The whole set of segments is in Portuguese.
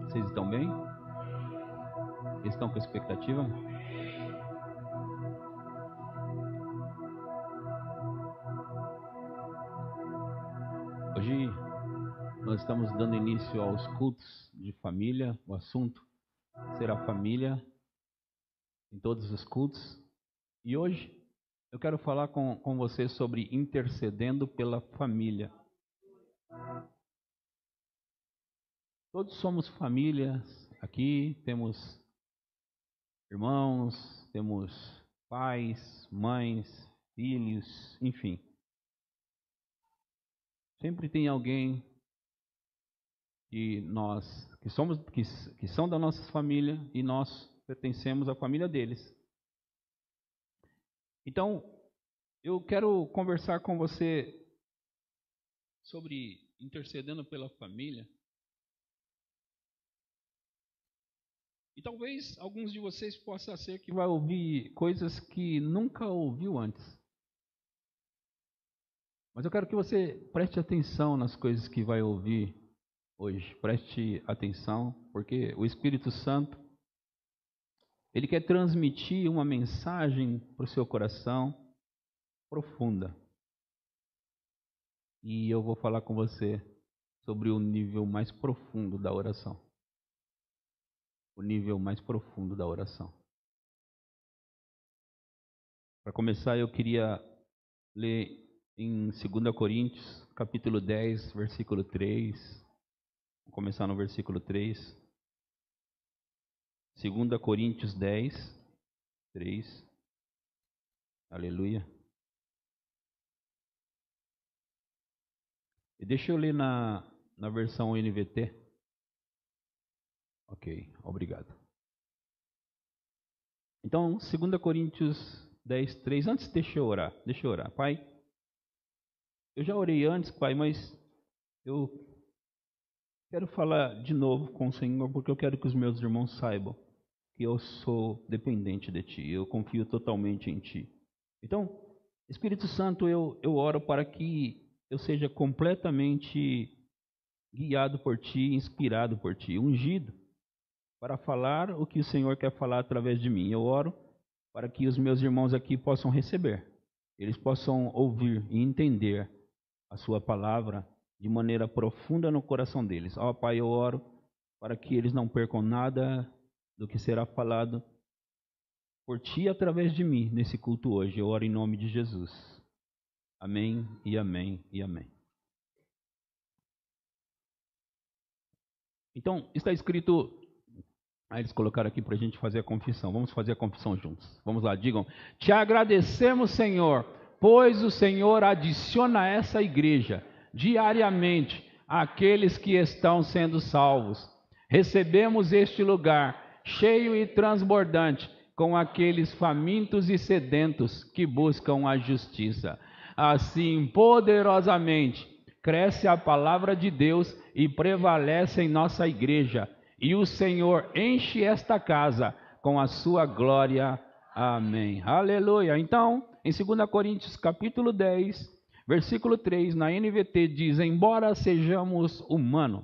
Vocês estão bem? Estão com expectativa? Hoje nós estamos dando início aos cultos de família. O assunto será família em todos os cultos. E hoje eu quero falar com você sobre intercedendo pela família. Todos somos famílias aqui, temos irmãos, temos pais, mães, filhos, enfim. Sempre tem alguém que são da nossa família e nós pertencemos à família deles. Então, eu quero conversar com você sobre intercedendo pela família. E talvez alguns de vocês possam ser que vai ouvir coisas que nunca ouviu antes. Mas eu quero que você preste atenção nas coisas que vai ouvir hoje. Preste atenção, porque o Espírito Santo, ele quer transmitir uma mensagem para o seu coração profunda. E eu vou falar com você sobre o nível mais profundo da oração. O nível mais profundo da oração. Para começar, eu queria ler em 2 Coríntios, capítulo 10, versículo 3. Vou começar no versículo 3. 2 Coríntios 10, 3. Aleluia. E deixa eu ler na versão NVT. Ok, obrigado. Então, 2 Coríntios 10, 3. Antes, deixa eu orar. Pai, eu já orei antes, Pai, mas eu quero falar de novo com o Senhor, porque eu quero que os meus irmãos saibam que eu sou dependente de Ti. Eu confio totalmente em Ti. Então, Espírito Santo, eu oro para que eu seja completamente guiado por Ti, inspirado por Ti, ungido para falar o que o Senhor quer falar através de mim. Eu oro para que os meus irmãos aqui possam receber, eles possam ouvir e entender a Sua palavra de maneira profunda no coração deles. Ó Pai, eu oro para que eles não percam nada do que será falado por Ti através de mim nesse culto hoje. Eu oro em nome de Jesus. Amém e amém e amém. Então, está escrito... eles colocaram aqui para a gente fazer a confissão. Vamos fazer a confissão juntos. Vamos lá, digam. Te agradecemos, Senhor, pois o Senhor adiciona a essa igreja diariamente aqueles que estão sendo salvos. Recebemos este lugar cheio e transbordante com aqueles famintos e sedentos que buscam a justiça. Assim, poderosamente, cresce a palavra de Deus e prevalece em nossa igreja. E o Senhor enche esta casa com a sua glória. Amém. Aleluia. Então, em 2 Coríntios capítulo 10, versículo 3, na NVT diz: embora sejamos humanos,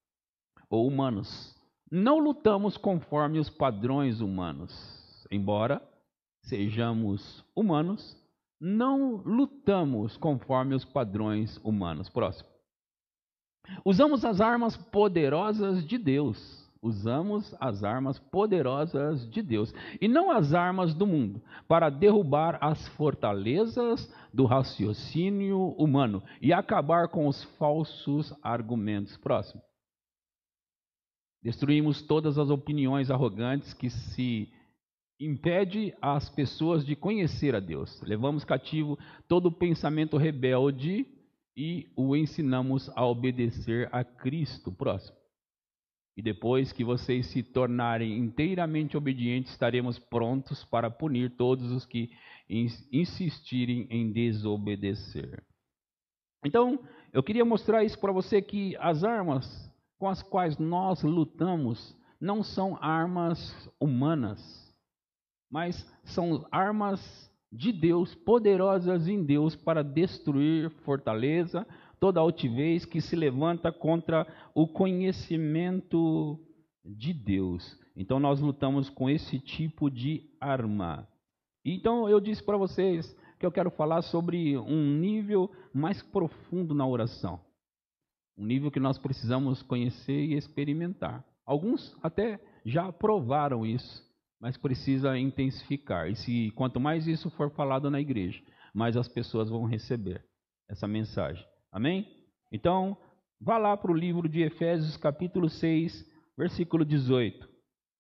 não lutamos conforme os padrões humanos. Embora sejamos humanos, não lutamos conforme os padrões humanos. Próximo. Usamos as armas poderosas de Deus. Usamos as armas poderosas de Deus e não as armas do mundo para derrubar as fortalezas do raciocínio humano e acabar com os falsos argumentos. Próximo. Destruímos todas as opiniões arrogantes que se impede as pessoas de conhecer a Deus. Levamos cativo todo pensamento rebelde e o ensinamos a obedecer a Cristo. Próximo. E depois que vocês se tornarem inteiramente obedientes, estaremos prontos para punir todos os que insistirem em desobedecer. Então, eu queria mostrar isso para você, que as armas com as quais nós lutamos não são armas humanas, mas são armas de Deus, poderosas em Deus para destruir fortaleza, toda altivez que se levanta contra o conhecimento de Deus. Então nós lutamos com esse tipo de arma. Então eu disse para vocês que eu quero falar sobre um nível mais profundo na oração. Um nível que nós precisamos conhecer e experimentar. Alguns até já provaram isso, mas precisa intensificar. E quanto mais isso for falado na igreja, mais as pessoas vão receber essa mensagem. Amém? Então, vá lá para o livro de Efésios, capítulo 6, versículo 18.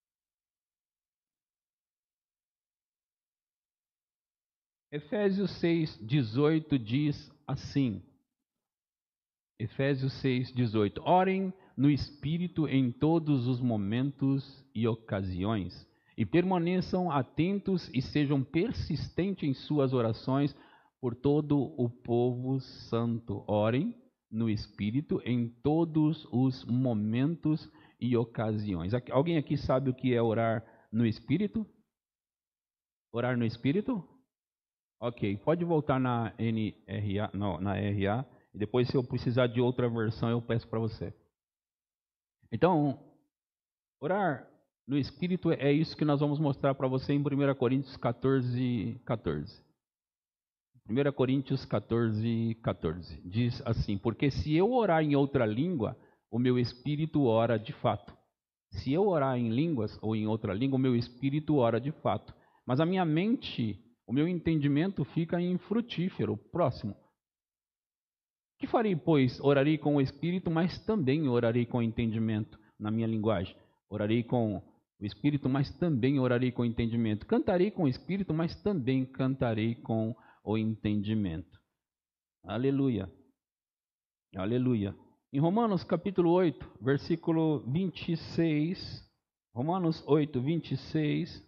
Efésios 6, 18 diz assim. Efésios 6, 18. Orem no Espírito em todos os momentos e ocasiões, e permaneçam atentos e sejam persistentes em suas orações por todo o povo santo. Orem no Espírito em todos os momentos e ocasiões. Alguém aqui sabe o que é orar no Espírito? Orar no Espírito? Ok, pode voltar na NRA, não, na RA, e depois se eu precisar de outra versão eu peço para você. Então, orar no Espírito é isso que nós vamos mostrar para você em 1 Coríntios 14, 14. 1 Coríntios 14, 14. Diz assim, porque se eu orar em outra língua, o meu espírito ora de fato. Se eu orar em línguas ou em outra língua, o meu espírito ora de fato. Mas a minha mente, o meu entendimento fica infrutífero. Próximo. Que farei, pois? Orarei com o espírito, mas também orarei com o entendimento na minha linguagem. Orarei com o espírito, mas também orarei com o entendimento. Cantarei com o espírito, mas também cantarei com o entendimento. Aleluia. Aleluia. Em Romanos capítulo 8, versículo 26. Romanos 8, 26.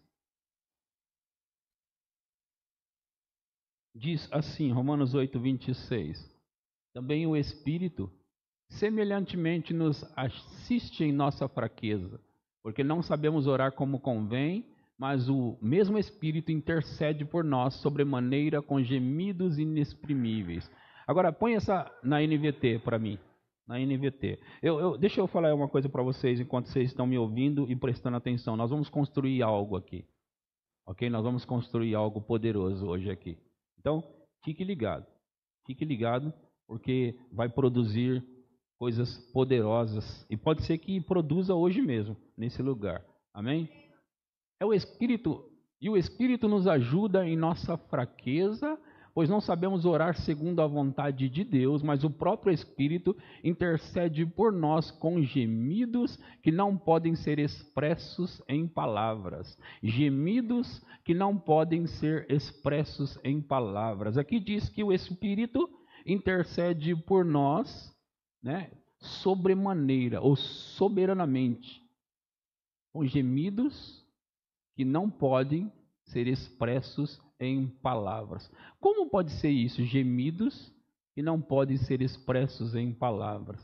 Diz assim, Romanos 8, 26. Também o Espírito, semelhantemente, nos assiste em nossa fraqueza, porque não sabemos orar como convém, mas o mesmo Espírito intercede por nós sobremaneira com gemidos inexprimíveis. Agora, põe essa na NVT para mim. Na NVT. Deixa eu falar uma coisa para vocês enquanto vocês estão me ouvindo e prestando atenção. Nós vamos construir algo aqui. Ok? Nós vamos construir algo poderoso hoje aqui. Então, fique ligado. Fique ligado, porque vai produzir coisas poderosas. E pode ser que produza hoje mesmo, nesse lugar. Amém? É o Espírito. E o Espírito nos ajuda em nossa fraqueza, pois não sabemos orar segundo a vontade de Deus, mas o próprio Espírito intercede por nós com gemidos que não podem ser expressos em palavras. Gemidos que não podem ser expressos em palavras. Aqui diz que o Espírito intercede por nós, né, sobremaneira ou soberanamente, com gemidos que não podem ser expressos em palavras. Como pode ser isso? Gemidos que não podem ser expressos em palavras.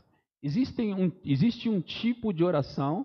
Existe um tipo de oração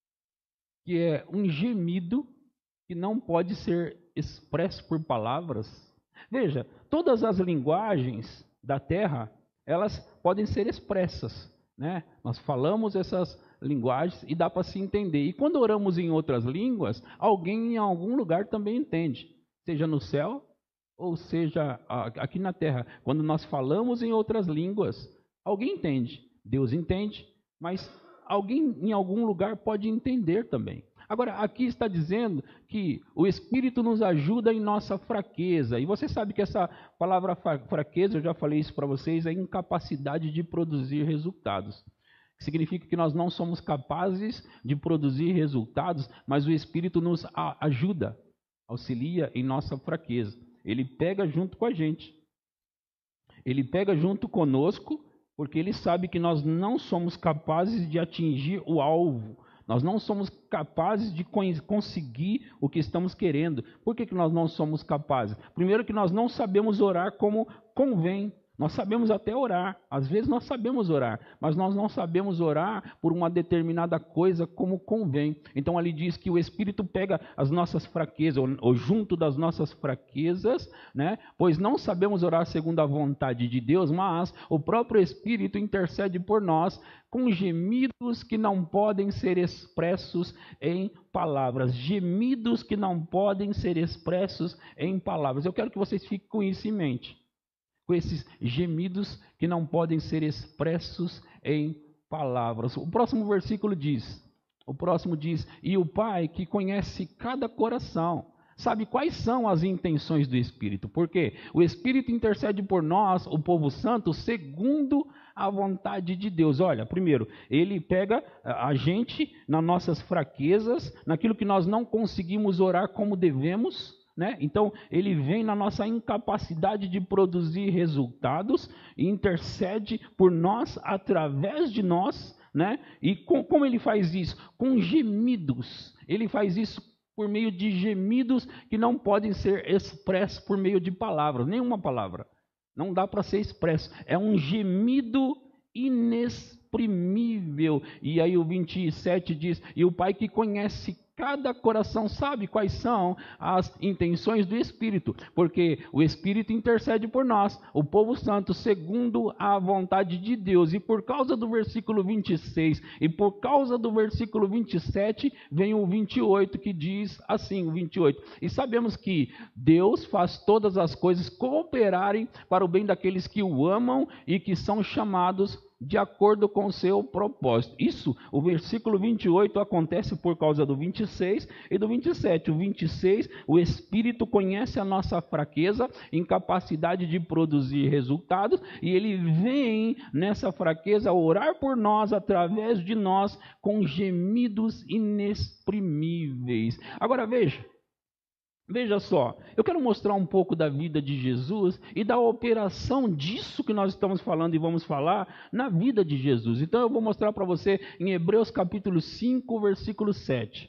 que é um gemido que não pode ser expresso por palavras. Veja, todas as linguagens da terra, elas podem ser expressas, né? Nós falamos essas linguagens e dá para se entender. E quando oramos em outras línguas, alguém em algum lugar também entende, seja no céu ou seja aqui na terra. Quando nós falamos em outras línguas, alguém entende, Deus entende, mas alguém em algum lugar pode entender também. Agora, aqui está dizendo que o Espírito nos ajuda em nossa fraqueza. E você sabe que essa palavra fraqueza, eu já falei isso para vocês, é incapacidade de produzir resultados. Significa que nós não somos capazes de produzir resultados, mas o Espírito nos ajuda, auxilia em nossa fraqueza. Ele pega junto com a gente. Ele pega junto conosco, porque ele sabe que nós não somos capazes de atingir o alvo. Nós não somos capazes de conseguir o que estamos querendo. Por que nós não somos capazes? Primeiro que nós não sabemos orar como convém. Nós sabemos até orar, às vezes nós sabemos orar, mas nós não sabemos orar por uma determinada coisa como convém. Então ali diz que o Espírito pega as nossas fraquezas, ou junto das nossas fraquezas, né? Pois não sabemos orar segundo a vontade de Deus, mas o próprio Espírito intercede por nós com gemidos que não podem ser expressos em palavras. Gemidos que não podem ser expressos em palavras. Eu quero que vocês fiquem com isso em mente. Com esses gemidos que não podem ser expressos em palavras. O próximo versículo diz, e o Pai que conhece cada coração, sabe quais são as intenções do Espírito. Porque o Espírito intercede por nós, o povo santo, segundo a vontade de Deus. Olha, primeiro, ele pega a gente nas nossas fraquezas, naquilo que nós não conseguimos orar como devemos, né? Então, ele vem na nossa incapacidade de produzir resultados e intercede por nós, através de nós, né? E como ele faz isso? Com gemidos. Ele faz isso por meio de gemidos que não podem ser expressos por meio de palavras, nenhuma palavra. Não dá para ser expresso. É um gemido inexprimível. E aí o 27 diz, e o Pai que conhece cada coração sabe quais são as intenções do Espírito, porque o Espírito intercede por nós, o povo santo, segundo a vontade de Deus. E por causa do versículo 26 e por causa do versículo 27, vem o 28 que diz assim, o 28. E sabemos que Deus faz todas as coisas cooperarem para o bem daqueles que o amam e que são chamados de acordo com o seu propósito. Isso, o versículo 28 acontece por causa do 26 e do 27. O 26, o Espírito conhece a nossa fraqueza, incapacidade de produzir resultados, e ele vem nessa fraqueza orar por nós, através de nós, com gemidos inexprimíveis. Agora veja só, eu quero mostrar um pouco da vida de Jesus e da operação disso que nós estamos falando e vamos falar na vida de Jesus. Então eu vou mostrar para você em Hebreus capítulo 5, versículo 7.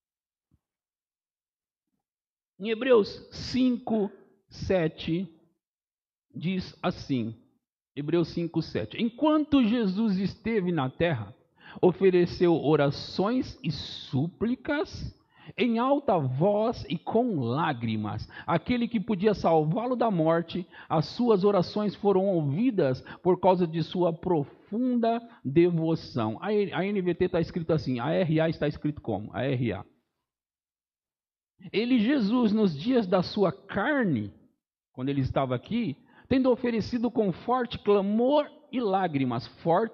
Em Hebreus 5, 7, diz assim, Hebreus 5, 7. Enquanto Jesus esteve na terra, ofereceu orações e súplicas em alta voz e com lágrimas, aquele que podia salvá-lo da morte. As suas orações foram ouvidas por causa de sua profunda devoção. A NVT está escrito assim, a RA está escrito como? A RA. Ele, Jesus, nos dias da sua carne, quando ele estava aqui, tendo oferecido com forte clamor e lágrimas,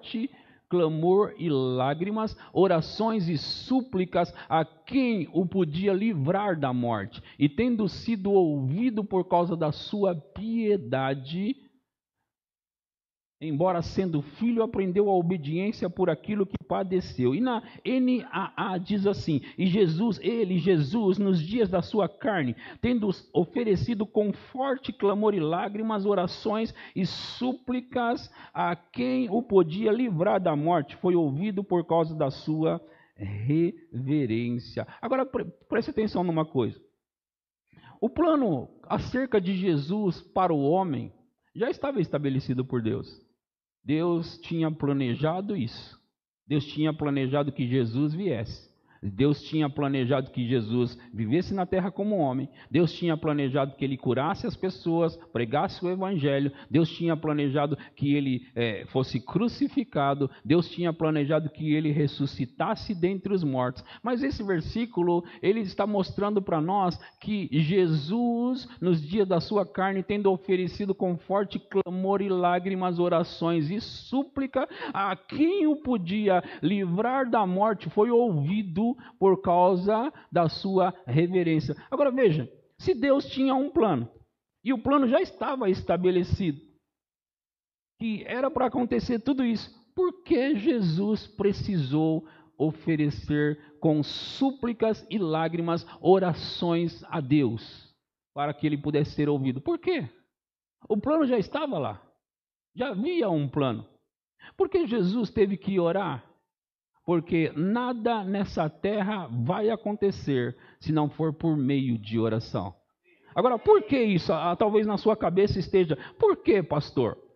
orações e súplicas a quem o podia livrar da morte, e tendo sido ouvido por causa da sua piedade, embora sendo filho, aprendeu a obediência por aquilo que padeceu. E na NAA diz assim, e Jesus, nos dias da sua carne, tendo oferecido com forte clamor e lágrimas, orações e súplicas a quem o podia livrar da morte, foi ouvido por causa da sua reverência. Agora preste atenção numa coisa. O plano acerca de Jesus para o homem já estava estabelecido por Deus. Deus tinha planejado isso. Deus tinha planejado que Jesus viesse. Deus tinha planejado que Jesus vivesse na terra como homem. Deus tinha planejado que ele curasse as pessoas, pregasse o evangelho. Deus tinha planejado que ele fosse crucificado. Deus tinha planejado que ele ressuscitasse dentre os mortos. Mas esse versículo, ele está mostrando para nós que Jesus, nos dias da sua carne, tendo oferecido com forte clamor e lágrimas, orações e súplica a quem o podia livrar da morte, foi ouvido por causa da sua reverência. Agora veja, se Deus tinha um plano, e o plano já estava estabelecido, que era para acontecer tudo isso, por que Jesus precisou oferecer com súplicas e lágrimas orações a Deus, para que ele pudesse ser ouvido? Por quê? O plano já estava lá, já havia um plano. Por que Jesus teve que orar? Porque nada nessa terra vai acontecer se não for por meio de oração. Agora, por que isso? Talvez na sua cabeça esteja, por que, pastor?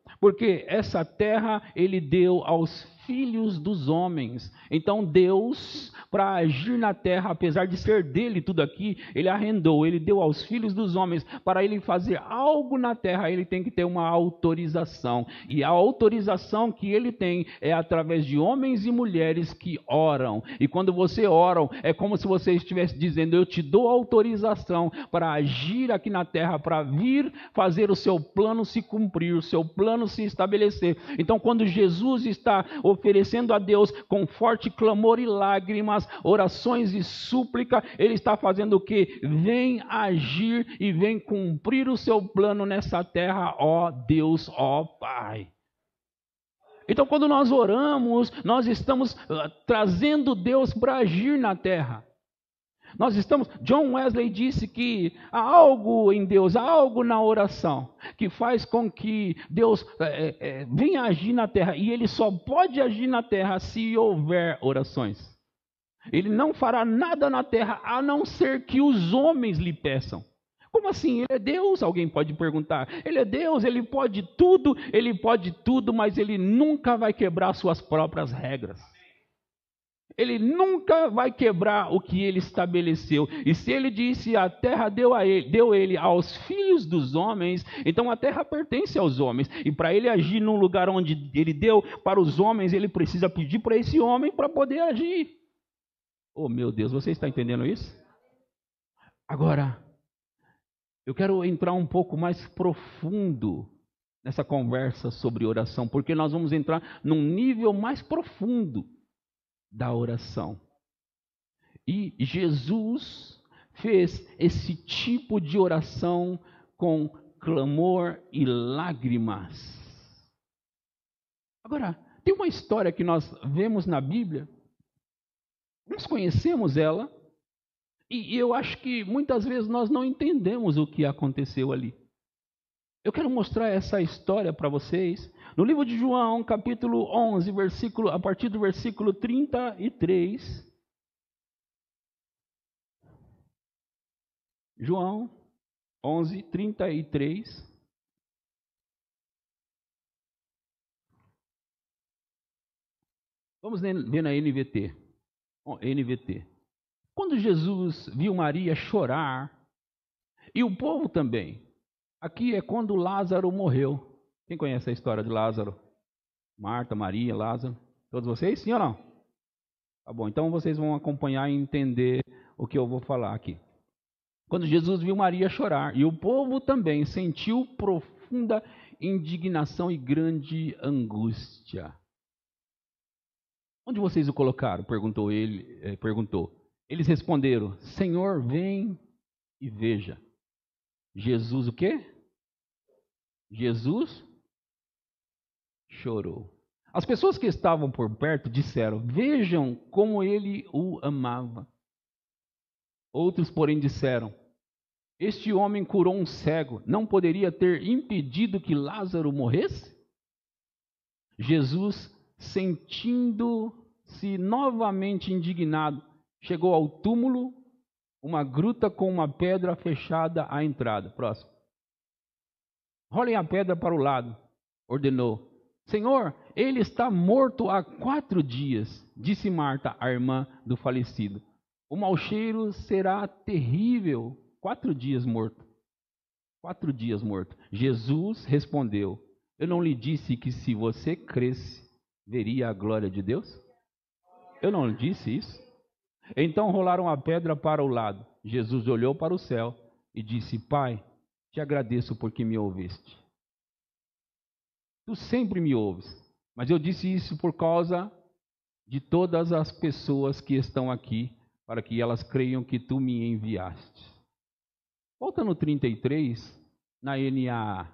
Porque essa terra ele deu aos filhos dos homens. Então Deus, para agir na terra, apesar de ser dele tudo aqui, ele arrendou, ele deu aos filhos dos homens. Para ele fazer algo na terra, ele tem que ter uma autorização. E a autorização que ele tem é através de homens e mulheres que oram. E quando você ora, é como se você estivesse dizendo: eu te dou autorização para agir aqui na terra, para vir fazer o seu plano se cumprir, o seu plano se estabelecer. Então, quando Jesus está oferecendo a Deus com forte clamor e lágrimas, orações e súplica, ele está fazendo o quê? Vem agir e vem cumprir o seu plano nessa terra, ó Deus, ó Pai. Então, quando nós oramos, nós estamos trazendo Deus para agir na terra. John Wesley disse que há algo em Deus, há algo na oração, que faz com que Deus venha agir na terra. E ele só pode agir na terra se houver orações. Ele não fará nada na terra, a não ser que os homens lhe peçam. Como assim? Ele é Deus? Alguém pode perguntar. Ele é Deus, ele pode tudo, mas ele nunca vai quebrar suas próprias regras. Ele nunca vai quebrar o que ele estabeleceu. E se ele disse a terra deu ele aos filhos dos homens, então a terra pertence aos homens. E para ele agir num lugar onde ele deu para os homens, ele precisa pedir para esse homem para poder agir. Oh meu Deus, você está entendendo isso? Agora, eu quero entrar um pouco mais profundo nessa conversa sobre oração, porque nós vamos entrar num nível mais profundo da oração. E Jesus fez esse tipo de oração com clamor e lágrimas. Agora, tem uma história que nós vemos na Bíblia, nós conhecemos ela, e eu acho que muitas vezes nós não entendemos o que aconteceu ali. Eu quero mostrar essa história para vocês. No livro de João, capítulo 11, a partir do versículo 33. João 11, 33. Vamos ver na NVT. NVT. Quando Jesus viu Maria chorar, e o povo também. Aqui é quando Lázaro morreu. Quem conhece a história de Lázaro? Marta, Maria, Lázaro. Todos vocês? Sim ou não? Tá bom, então vocês vão acompanhar e entender o que eu vou falar aqui. Quando Jesus viu Maria chorar, e o povo também sentiu profunda indignação e grande angústia. Onde vocês o colocaram? Perguntou ele. Eles responderam: Senhor, vem e veja. Jesus o quê? Jesus chorou. As pessoas que estavam por perto disseram: vejam como ele o amava. Outros, porém, disseram: este homem curou um cego, não poderia ter impedido que Lázaro morresse? Jesus, sentindo-se novamente indignado, chegou ao túmulo, uma gruta com uma pedra fechada à entrada. Próximo. Rolem a pedra para o lado, ordenou. Senhor, ele está morto há 4 dias, disse Marta, a irmã do falecido. O mau cheiro será terrível. 4 dias morto. 4 dias morto. Jesus respondeu: eu não lhe disse que se você cresce, veria a glória de Deus? Eu não lhe disse isso? Então rolaram a pedra para o lado. Jesus olhou para o céu e disse: Pai, te agradeço porque me ouviste. Tu sempre me ouves, mas eu disse isso por causa de todas as pessoas que estão aqui, para que elas creiam que tu me enviaste. Volta no 33, na NAA.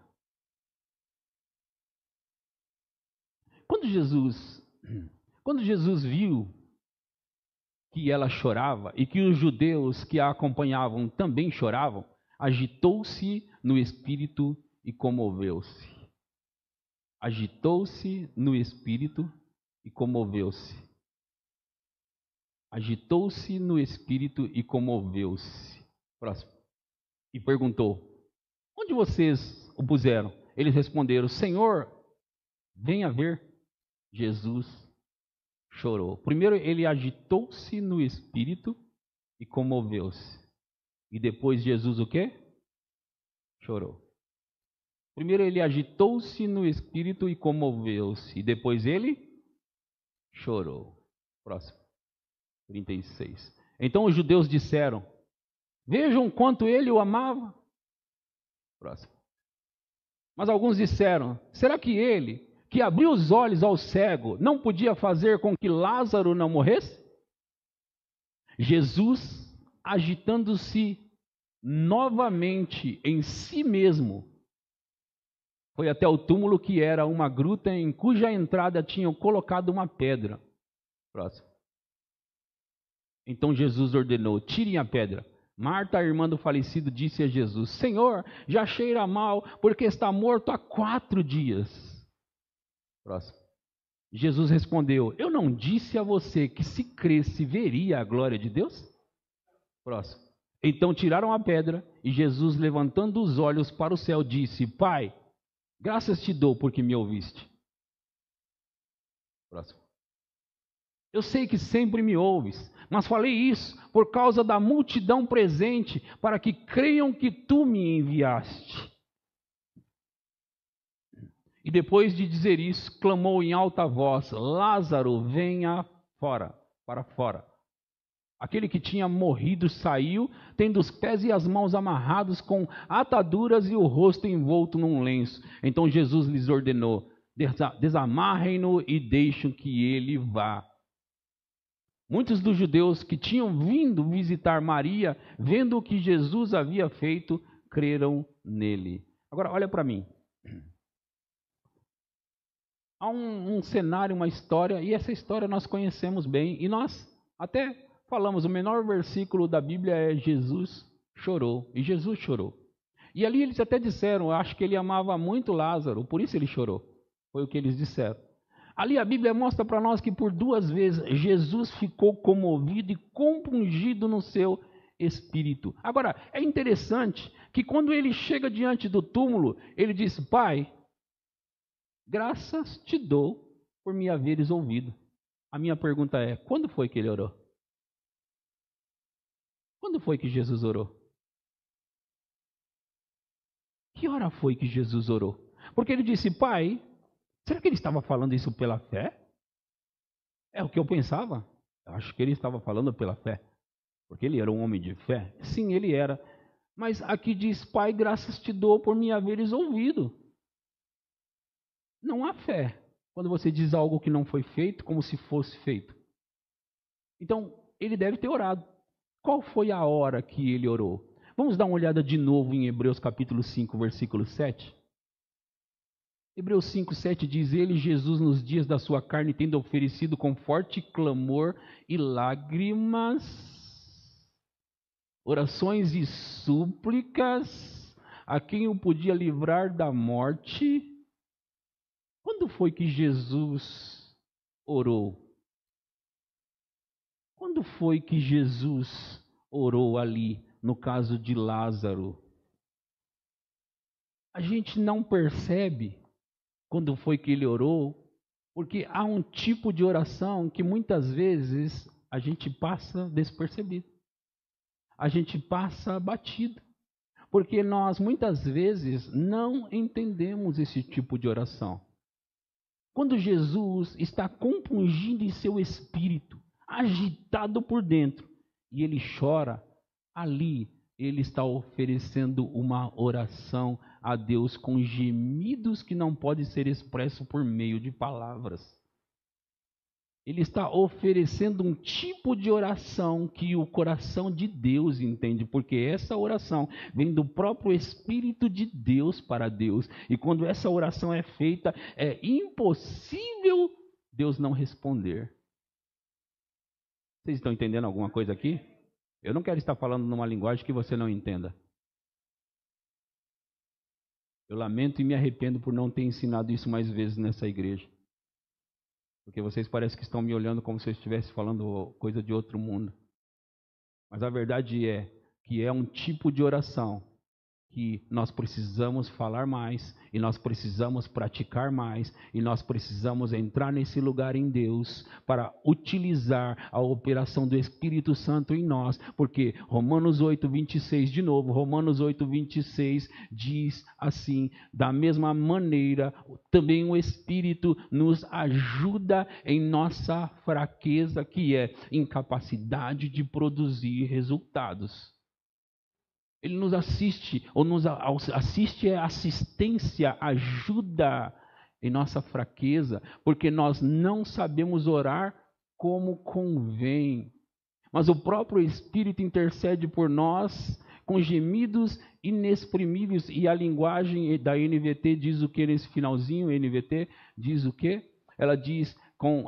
Quando Jesus viu que ela chorava e que os judeus que a acompanhavam também choravam, agitou-se no espírito e comoveu-se. Agitou-se no espírito e comoveu-se. Agitou-se no espírito e comoveu-se. Próximo. E perguntou: onde vocês o puseram? Eles responderam: Senhor, venha ver, Jesus chorou. Primeiro ele agitou-se no espírito e comoveu-se. E depois Jesus o quê? Chorou. Primeiro ele agitou-se no espírito e comoveu-se. E depois ele chorou. Próximo. 36. Então os judeus disseram: vejam quanto ele o amava. Próximo. Mas alguns disseram: será que ele, que abriu os olhos ao cego, não podia fazer com que Lázaro não morresse? Jesus, agitando-se novamente em si mesmo, foi até o túmulo, que era uma gruta em cuja entrada tinham colocado uma pedra. Próximo. Então Jesus ordenou: tirem a pedra. Marta, a irmã do falecido, disse a Jesus: Senhor, já cheira mal, porque está morto há 4 dias. Próximo. Jesus respondeu: eu não disse a você que se cresce veria a glória de Deus? Próximo. Então tiraram a pedra e Jesus, levantando os olhos para o céu, disse: Pai, graças te dou porque me ouviste. Próximo. Eu sei que sempre me ouves, mas falei isso por causa da multidão presente, para que creiam que tu me enviaste. E depois de dizer isso, clamou em alta voz: Lázaro, venha fora, para fora. Aquele que tinha morrido saiu, tendo os pés e as mãos amarrados com ataduras e o rosto envolto num lenço. Então Jesus lhes ordenou: desamarrem-no e deixem que ele vá. Muitos dos judeus que tinham vindo visitar Maria, vendo o que Jesus havia feito, creram nele. Agora, olha para mim. Há um cenário, uma história, e essa história nós conhecemos bem, e nós até falamos, o menor versículo da Bíblia é: Jesus chorou, e Jesus chorou. E ali eles até disseram: eu acho que ele amava muito Lázaro, por isso ele chorou. Foi o que eles disseram. Ali a Bíblia mostra para nós que por 2 vezes Jesus ficou comovido e compungido no seu espírito. Agora, é interessante que quando ele chega diante do túmulo, ele diz: Pai, graças te dou por me haveres ouvido. A minha pergunta é: quando foi que ele orou? Quando foi que Jesus orou? Que hora foi que Jesus orou? Porque ele disse: Pai, será que ele estava falando isso pela fé? É o que eu pensava. Eu acho que ele estava falando pela fé. Porque ele era um homem de fé. Sim, ele era. Mas aqui diz: Pai, graças te dou por me haveres ouvido. Não há fé quando você diz algo que não foi feito como se fosse feito. Então, ele deve ter orado. Qual foi a hora que ele orou? Vamos dar uma olhada de novo em Hebreus capítulo 5, versículo 7. Hebreus 5, 7 diz: ele, Jesus, nos dias da sua carne, tendo oferecido com forte clamor e lágrimas, orações e súplicas, a quem o podia livrar da morte. Quando foi que Jesus orou? Quando foi que Jesus orou ali, no caso de Lázaro? A gente não percebe quando foi que ele orou, porque há um tipo de oração que muitas vezes a gente passa despercebido. A gente passa batido. Porque nós muitas vezes não entendemos esse tipo de oração. Quando Jesus está compungido em seu espírito, agitado por dentro, e ele chora, ali ele está oferecendo uma oração a Deus com gemidos que não podem ser expressos por meio de palavras. Ele está oferecendo um tipo de oração que o coração de Deus entende, porque essa oração vem do próprio Espírito de Deus para Deus. E quando essa oração é feita, é impossível Deus não responder. Vocês estão entendendo alguma coisa aqui? Eu não quero estar falando numa linguagem que você não entenda. Eu lamento e me arrependo por não ter ensinado isso mais vezes nessa igreja. Porque vocês parecem que estão me olhando como se eu estivesse falando coisa de outro mundo. Mas a verdade é que é um tipo de oração que nós precisamos falar mais, e nós precisamos praticar mais, e nós precisamos entrar nesse lugar em Deus para utilizar a operação do Espírito Santo em nós, porque Romanos 8:26, de novo, Romanos 8:26 diz assim: da mesma maneira, também o Espírito nos ajuda em nossa fraqueza, que é incapacidade de produzir resultados. Ele nos assiste, ou nos assiste assistência, ajuda em nossa fraqueza, porque nós não sabemos orar como convém. Mas o próprio Espírito intercede por nós com gemidos inexprimíveis. E a linguagem da NVT diz o que nesse finalzinho? A NVT diz o quê? Ela diz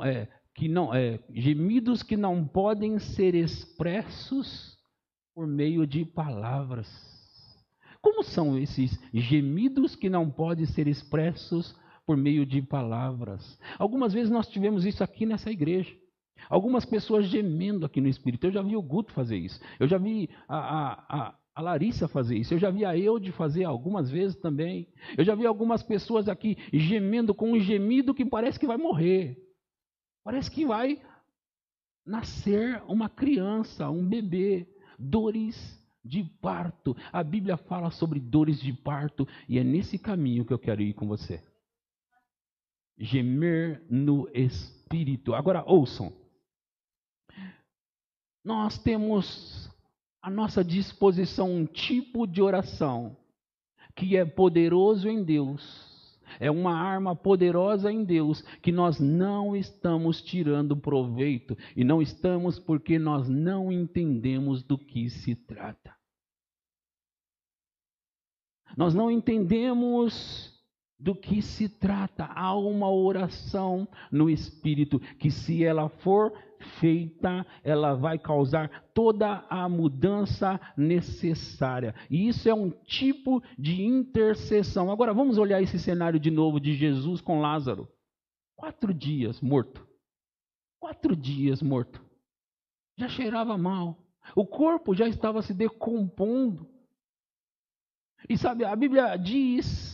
gemidos que não podem ser expressos por meio de palavras. Como são esses gemidos que não podem ser expressos por meio de palavras? Algumas vezes nós tivemos isso aqui nessa igreja. Algumas pessoas gemendo aqui no Espírito. Eu já vi o Guto fazer isso. Eu já vi a Larissa fazer isso. Eu já vi a Eude fazer algumas vezes também. Eu já vi algumas pessoas aqui gemendo com um gemido que parece que vai morrer. Parece que vai nascer uma criança, um bebê. Dores de parto. A Bíblia fala sobre dores de parto e é nesse caminho que eu quero ir com você. Gemer no Espírito. Agora ouçam. Nós temos à nossa disposição um tipo de oração que é poderoso em Deus. É uma arma poderosa em Deus que nós não estamos tirando proveito. E não estamos porque nós não entendemos do que se trata. Nós não entendemos do que se trata. Há uma oração no Espírito que, se ela for feita, ela vai causar toda a mudança necessária. E isso é um tipo de intercessão. Agora vamos olhar esse cenário de novo de Jesus com Lázaro. 4 dias morto. 4 dias morto. Já cheirava mal. O corpo já estava se decompondo. E sabe, a Bíblia diz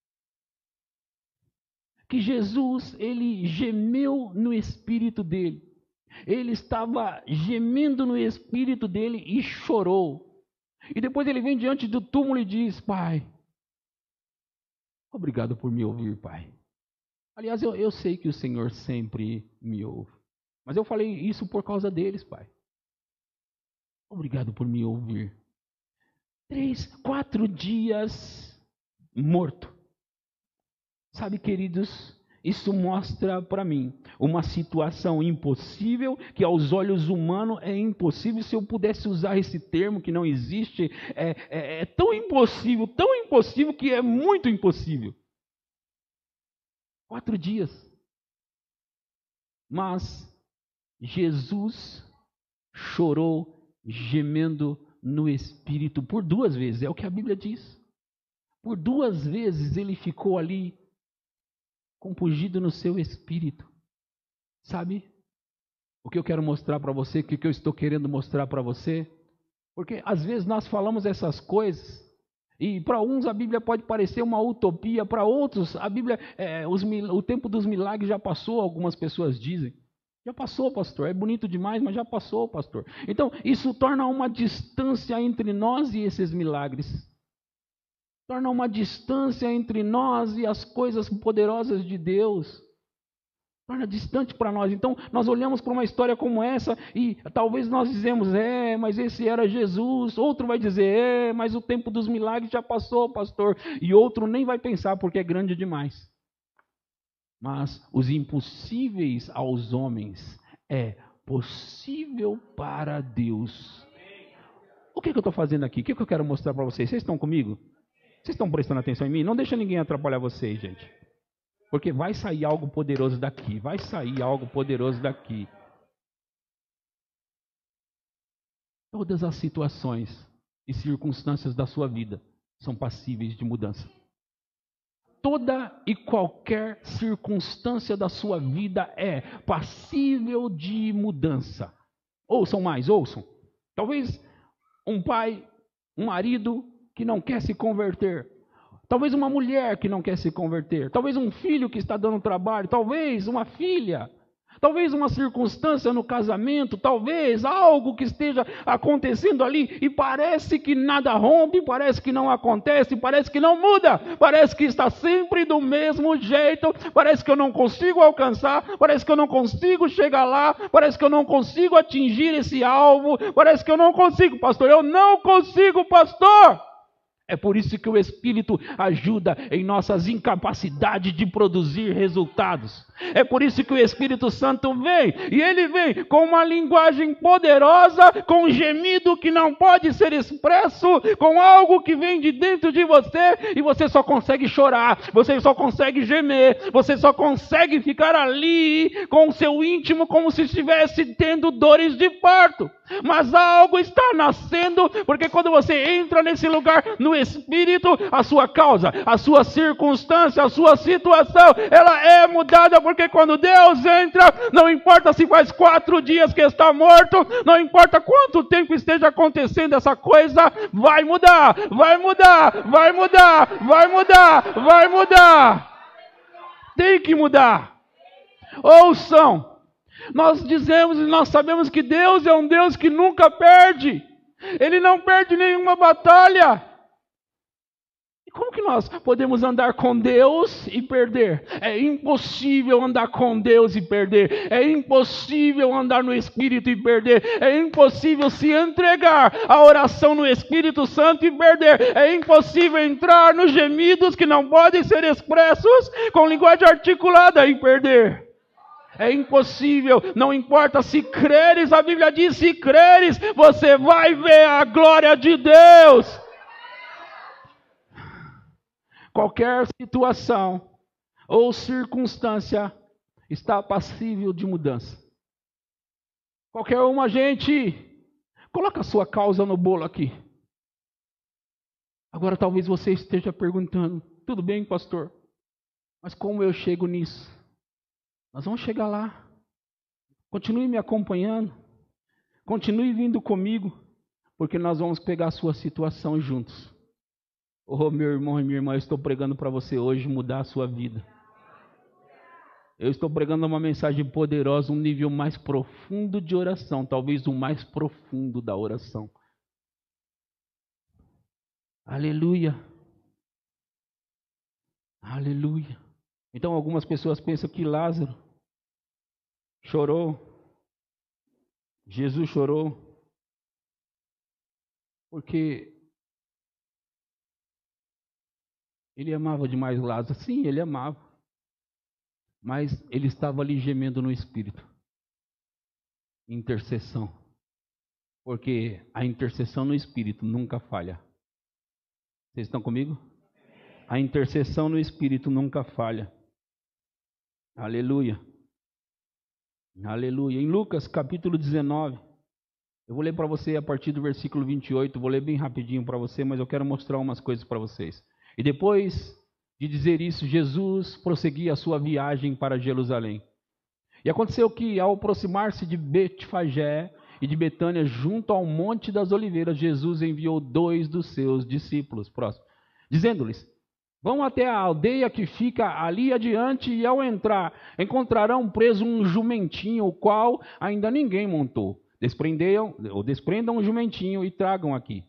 que Jesus, ele gemeu no espírito dele. Ele estava gemendo no espírito dele e chorou. E depois ele vem diante do túmulo e diz: Pai, obrigado por me ouvir, Pai. Aliás, eu sei que o Senhor sempre me ouve. Mas eu falei isso por causa deles, Pai. Obrigado por me ouvir. 3, 4 dias morto. Sabe, queridos, isso mostra para mim uma situação impossível, que aos olhos humanos é impossível. Se eu pudesse usar esse termo que não existe, é tão impossível que é muito impossível. 4 dias. Mas Jesus chorou gemendo no Espírito por 2 vezes, é o que a Bíblia diz. Por 2 vezes ele ficou ali compungido no seu espírito. Sabe o que eu quero mostrar para você, o que eu estou querendo mostrar para você? Porque às vezes nós falamos essas coisas e para uns a Bíblia pode parecer uma utopia, para outros a Bíblia, o tempo dos milagres já passou, algumas pessoas dizem. Já passou, pastor, é bonito demais, mas já passou, pastor. Então isso torna uma distância entre nós e esses milagres. Torna uma distância entre nós e as coisas poderosas de Deus. Torna distante para nós. Então, nós olhamos para uma história como essa e talvez nós dizemos: mas esse era Jesus. Outro vai dizer: mas o tempo dos milagres já passou, pastor. E outro nem vai pensar porque é grande demais. Mas os impossíveis aos homens é possível para Deus. O que eu estou fazendo aqui? O que eu quero mostrar para vocês? Vocês estão comigo? Vocês estão prestando atenção em mim? Não deixa ninguém atrapalhar vocês, gente. Porque vai sair algo poderoso daqui. Vai sair algo poderoso daqui. Todas as situações e circunstâncias da sua vida são passíveis de mudança. Toda e qualquer circunstância da sua vida é passível de mudança. Ouçam mais, ouçam. Talvez um pai, um marido, que não quer se converter. Talvez uma mulher que não quer se converter. Talvez um filho que está dando trabalho. Talvez uma filha. Talvez uma circunstância no casamento, talvez algo que esteja acontecendo ali e parece que nada rompe, parece que não acontece, parece que não muda, parece que está sempre do mesmo jeito, parece que eu não consigo alcançar, parece que eu não consigo chegar lá, parece que eu não consigo atingir esse alvo, parece que eu não consigo, pastor, eu não consigo, pastor. É por isso que o Espírito ajuda em nossas incapacidades de produzir resultados. É por isso que o Espírito Santo vem. E ele vem com uma linguagem poderosa, com um gemido que não pode ser expresso, com algo que vem de dentro de você e você só consegue chorar, você só consegue gemer, você só consegue ficar ali com o seu íntimo como se estivesse tendo dores de parto. Mas algo está nascendo, porque quando você entra nesse lugar no Espírito, a sua causa, a sua circunstância, a sua situação, ela é mudada, porque quando Deus entra, não importa se faz 4 dias que está morto, não importa quanto tempo esteja acontecendo essa coisa, vai mudar, vai mudar, vai mudar, vai mudar, vai mudar. Tem que mudar. Ouçam. Nós dizemos e nós sabemos que Deus é um Deus que nunca perde. Ele não perde nenhuma batalha. E como que nós podemos andar com Deus e perder? É impossível andar com Deus e perder. É impossível andar no Espírito e perder. É impossível se entregar à oração no Espírito Santo e perder. É impossível entrar nos gemidos que não podem ser expressos com linguagem articulada e perder. É impossível, não importa se creres, a Bíblia diz, se creres, você vai ver a glória de Deus. Qualquer situação ou circunstância está passível de mudança. Qualquer uma, gente, coloca a sua causa no bolo aqui. Agora talvez você esteja perguntando, tudo bem, pastor, mas como eu chego nisso? Nós vamos chegar lá. Continue me acompanhando. Continue vindo comigo. Porque nós vamos pegar a sua situação juntos. Oh, meu irmão e minha irmã, eu estou pregando para você hoje mudar a sua vida. Eu estou pregando uma mensagem poderosa, um nível mais profundo de oração. Talvez o mais profundo da oração. Aleluia. Aleluia. Então algumas pessoas pensam que Lázaro chorou, Jesus chorou, porque ele amava demais Lázaro. Sim, ele amava, mas ele estava ali gemendo no Espírito, intercessão, porque a intercessão no Espírito nunca falha. Vocês estão comigo? A intercessão no Espírito nunca falha. Aleluia. Aleluia. Em Lucas capítulo 19, eu vou ler para você a partir do versículo 28, vou ler bem rapidinho para você, mas eu quero mostrar umas coisas para vocês. E depois de dizer isso, Jesus prosseguia a sua viagem para Jerusalém. E aconteceu que, ao aproximar-se de Betfagé e de Betânia, junto ao Monte das Oliveiras, Jesus enviou 2 dos seus discípulos, dizendo-lhes, vão até a aldeia que fica ali adiante e ao entrar encontrarão preso um jumentinho, o qual ainda ninguém montou. Desprendam o jumentinho e tragam aqui.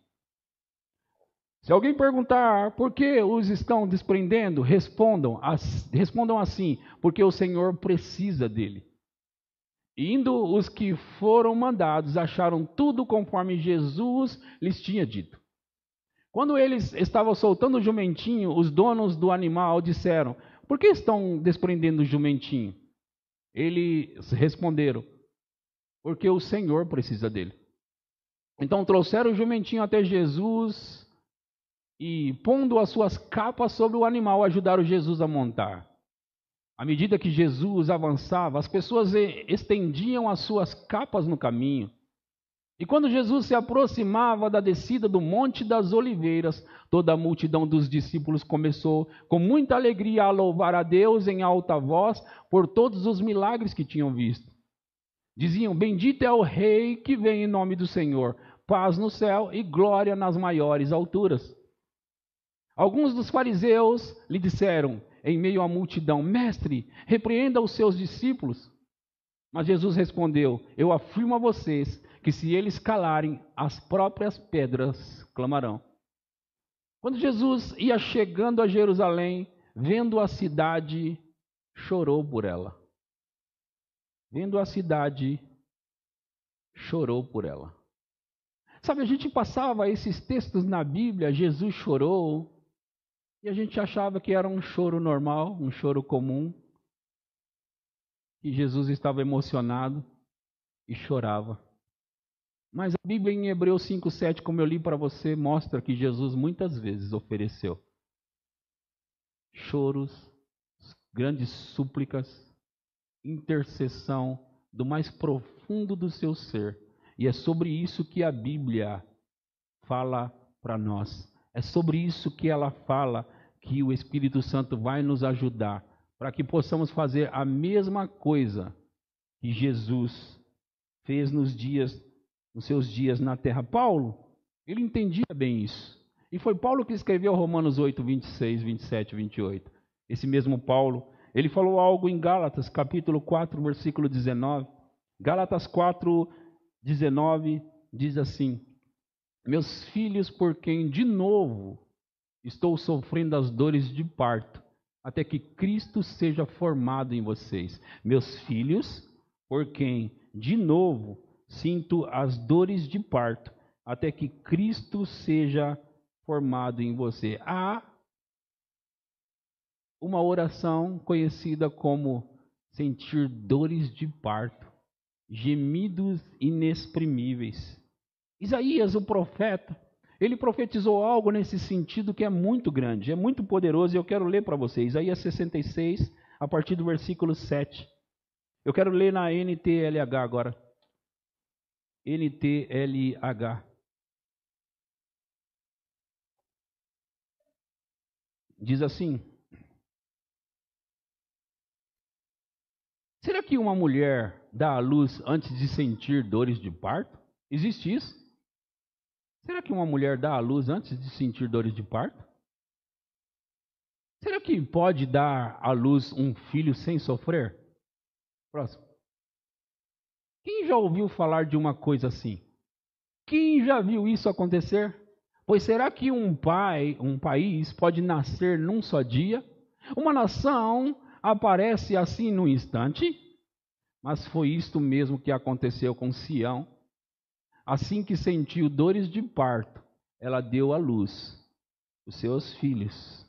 Se alguém perguntar por que os estão desprendendo, respondam assim, porque o Senhor precisa dele. Indo os que foram mandados acharam tudo conforme Jesus lhes tinha dito. Quando eles estavam soltando o jumentinho, os donos do animal disseram, por que estão desprendendo o jumentinho? Eles responderam, porque o Senhor precisa dele. Então trouxeram o jumentinho até Jesus e, pondo as suas capas sobre o animal, ajudaram Jesus a montar. À medida que Jesus avançava, as pessoas estendiam as suas capas no caminho. E quando Jesus se aproximava da descida do Monte das Oliveiras, toda a multidão dos discípulos começou com muita alegria a louvar a Deus em alta voz por todos os milagres que tinham visto. Diziam, bendito é o Rei que vem em nome do Senhor, paz no céu e glória nas maiores alturas. Alguns dos fariseus lhe disseram, em meio à multidão: Mestre, repreenda os seus discípulos. Mas Jesus respondeu: Eu afirmo a vocês que se eles calarem, as próprias pedras clamarão. Quando Jesus ia chegando a Jerusalém, vendo a cidade, chorou por ela. Vendo a cidade, chorou por ela. Sabe, a gente passava esses textos na Bíblia, Jesus chorou, e a gente achava que era um choro normal, um choro comum, que Jesus estava emocionado e chorava. Mas a Bíblia em Hebreus 5:7, como eu li para você, mostra que Jesus muitas vezes ofereceu choros, grandes súplicas, intercessão do mais profundo do seu ser. E é sobre isso que a Bíblia fala para nós. É sobre isso que ela fala que o Espírito Santo vai nos ajudar, para que possamos fazer a mesma coisa que Jesus fez nos seus dias na terra. Paulo, ele entendia bem isso. E foi Paulo que escreveu Romanos 8, 26, 27 e 28. Esse mesmo Paulo, ele falou algo em Gálatas, capítulo 4, versículo 19. Gálatas 4, 19 diz assim: Meus filhos, por quem de novo estou sofrendo as dores de parto, até que Cristo seja formado em vocês. Meus filhos, por quem de novo sinto as dores de parto, até que Cristo seja formado em você. Há uma oração conhecida como sentir dores de parto, gemidos inexprimíveis. Isaías, o profeta, ele profetizou algo nesse sentido que é muito grande, é muito poderoso, e eu quero ler para vocês. Isaías 66, a partir do versículo 7. Eu quero ler na NTLH agora. NTLH. Diz assim: Será que uma mulher dá à luz antes de sentir dores de parto? Existe isso? Será que uma mulher dá à luz antes de sentir dores de parto? Será que pode dar à luz um filho sem sofrer? Próximo. Quem já ouviu falar de uma coisa assim? Quem já viu isso acontecer? Pois será que um país pode nascer num só dia? Uma nação aparece assim num instante? Mas foi isto mesmo que aconteceu com Sião. Assim que sentiu dores de parto, ela deu à luz os seus filhos.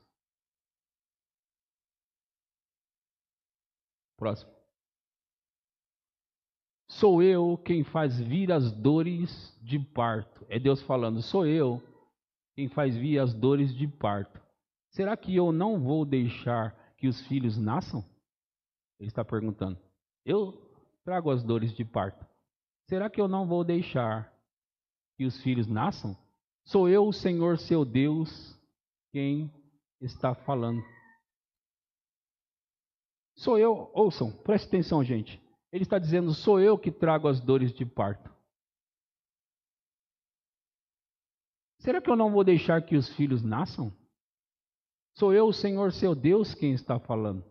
Próximo. Sou eu quem faz vir as dores de parto. É Deus falando, sou eu quem faz vir as dores de parto. Será que eu não vou deixar que os filhos nasçam? Ele está perguntando. Eu trago as dores de parto. Será que eu não vou deixar que os filhos nasçam? Sou eu, o Senhor, seu Deus, quem está falando. Sou eu, ouçam, preste atenção, gente. Ele está dizendo, sou eu que trago as dores de parto. Será que eu não vou deixar que os filhos nasçam? Sou eu, o Senhor, seu Deus, quem está falando.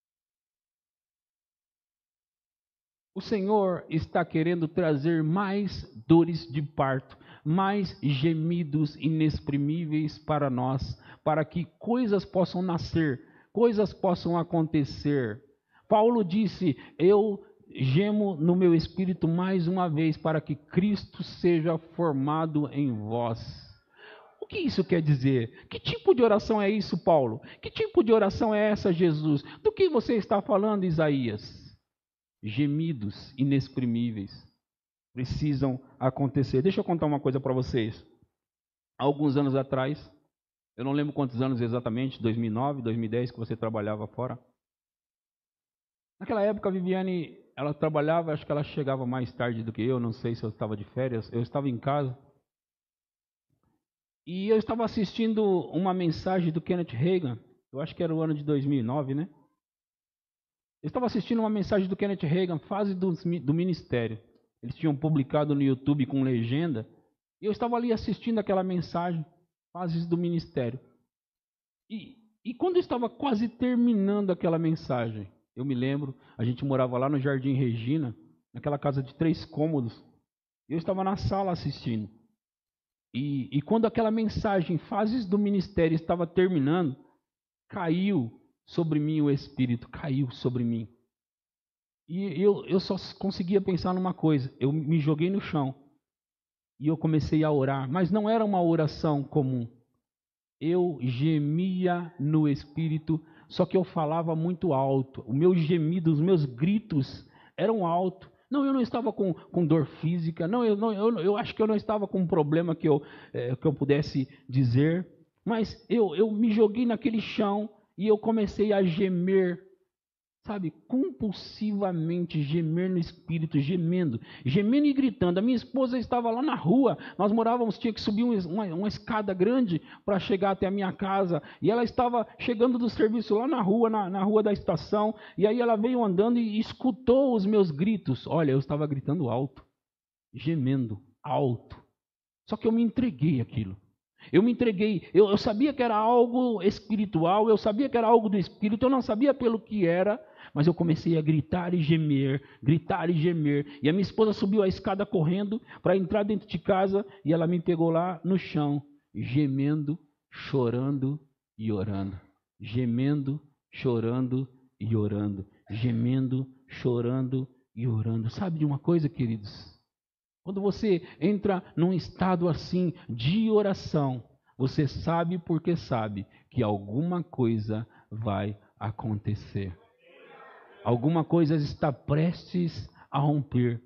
O Senhor está querendo trazer mais dores de parto, mais gemidos inexprimíveis para nós, para que coisas possam nascer, coisas possam acontecer. Paulo disse, eu gemo no meu espírito mais uma vez, para que Cristo seja formado em vós. O que isso quer dizer? Que tipo de oração é isso, Paulo? Que tipo de oração é essa, Jesus? Do que você está falando, Isaías? Gemidos inexprimíveis precisam acontecer. Deixa eu contar uma coisa para vocês. Há alguns anos atrás, eu não lembro quantos anos exatamente, 2009, 2010, que você trabalhava fora. Naquela época, a Viviane, ela trabalhava, acho que ela chegava mais tarde do que eu, não sei se eu estava de férias, eu estava em casa. E eu estava assistindo uma mensagem do Kenneth Hagin, eu acho que era o ano de 2009, né? Eu estava assistindo uma mensagem do Kenneth Hagin, fase do ministério. Eles tinham publicado no YouTube com legenda. E eu estava ali assistindo aquela mensagem, fases do ministério. E quando eu estava quase terminando aquela mensagem, eu me lembro, a gente morava lá no Jardim Regina, naquela casa de 3 cômodos, e eu estava na sala assistindo. E quando aquela mensagem, fases do ministério, estava terminando, caiu sobre mim o Espírito, caiu sobre mim. E eu só conseguia pensar numa coisa, eu me joguei no chão e eu comecei a orar, mas não era uma oração comum. Eu gemia no Espírito, só que eu falava muito alto. O meu gemido, os meus gritos eram altos. Não, eu não estava com dor física. Não, eu acho que eu não estava com um problema que eu pudesse dizer. Mas eu me joguei naquele chão e eu comecei a gemer. Sabe, compulsivamente gemer no espírito, gemendo e gritando. A minha esposa estava lá na rua, nós morávamos, tinha que subir uma escada grande para chegar até a minha casa, e ela estava chegando do serviço lá na rua da estação, e aí ela veio andando e escutou os meus gritos. Olha, eu estava gritando alto, gemendo alto, só que eu me entreguei àquilo. Eu me entreguei, eu sabia que era algo espiritual, eu sabia que era algo do espírito, eu não sabia pelo que era, mas eu comecei a gritar e gemer, e a minha esposa subiu a escada correndo para entrar dentro de casa, e ela me pegou lá no chão, gemendo, chorando e orando, gemendo, chorando e orando, gemendo, chorando e orando. Sabe de uma coisa, queridos? Quando você entra num estado assim de oração, você sabe porque sabe que alguma coisa vai acontecer. Alguma coisa está prestes a romper.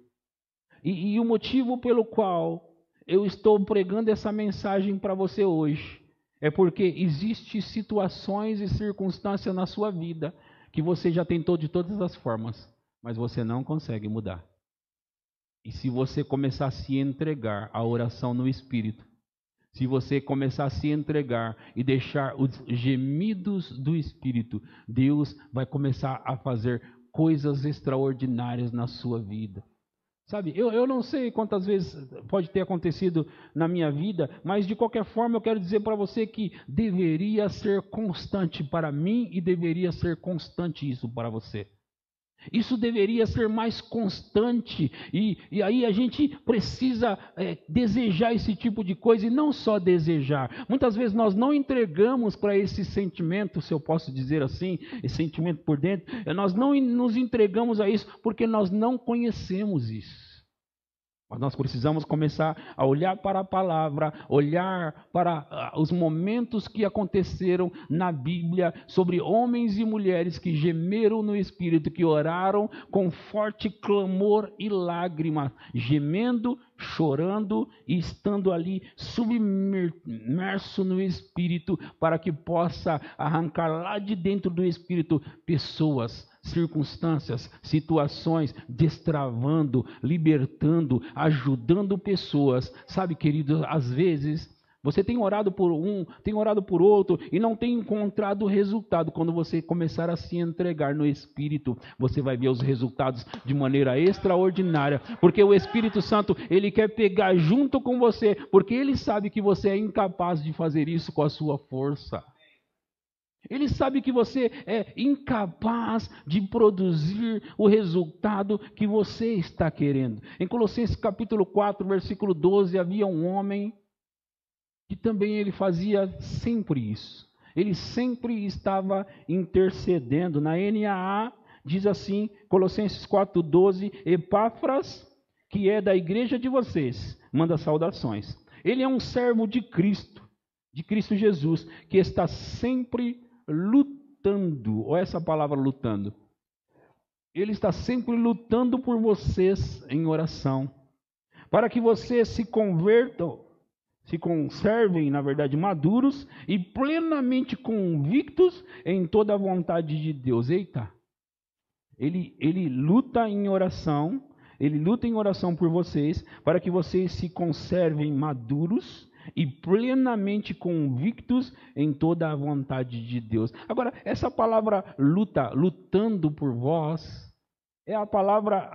E o motivo pelo qual eu estou pregando essa mensagem para você hoje é porque existem situações e circunstâncias na sua vida que você já tentou de todas as formas, mas você não consegue mudar. E se você começar a se entregar à oração no Espírito, se você começar a se entregar e deixar os gemidos do Espírito, Deus vai começar a fazer coisas extraordinárias na sua vida. Sabe, eu não sei quantas vezes pode ter acontecido na minha vida, mas de qualquer forma eu quero dizer para você que deveria ser constante para mim e deveria ser constante isso para você. Isso deveria ser mais constante, e aí a gente precisa desejar esse tipo de coisa, e não só desejar. Muitas vezes nós não entregamos para esse sentimento, se eu posso dizer assim, esse sentimento por dentro, nós não nos entregamos a isso porque nós não conhecemos isso. Mas nós precisamos começar a olhar para a palavra, olhar para os momentos que aconteceram na Bíblia sobre homens e mulheres que gemeram no Espírito, que oraram com forte clamor e lágrima, gemendo, chorando e estando ali submerso no Espírito, para que possa arrancar lá de dentro do Espírito pessoas, circunstâncias, situações, destravando, libertando, ajudando pessoas. Sabe, querido, às vezes você tem orado por um, tem orado por outro e não tem encontrado o resultado. Quando você começar a se entregar no Espírito, você vai ver os resultados de maneira extraordinária, porque o Espírito Santo, ele quer pegar junto com você, porque ele sabe que você é incapaz de fazer isso com a sua força. Ele sabe que você é incapaz de produzir o resultado que você está querendo. Em Colossenses capítulo 4, versículo 12, havia um homem que também ele fazia sempre isso. Ele sempre estava intercedendo. Na NAA diz assim, Colossenses 4, 12, Epáfras, que é da igreja de vocês, manda saudações. Ele é um servo de Cristo Jesus, que está sempre lutando, ou essa palavra lutando, ele está sempre lutando por vocês em oração, para que vocês se convertam, se conservem, na verdade, maduros e plenamente convictos em toda a vontade de Deus. Eita, ele luta em oração, por vocês, para que vocês se conservem maduros e plenamente convictos em toda a vontade de Deus. Agora, essa palavra luta, lutando por vós, é a palavra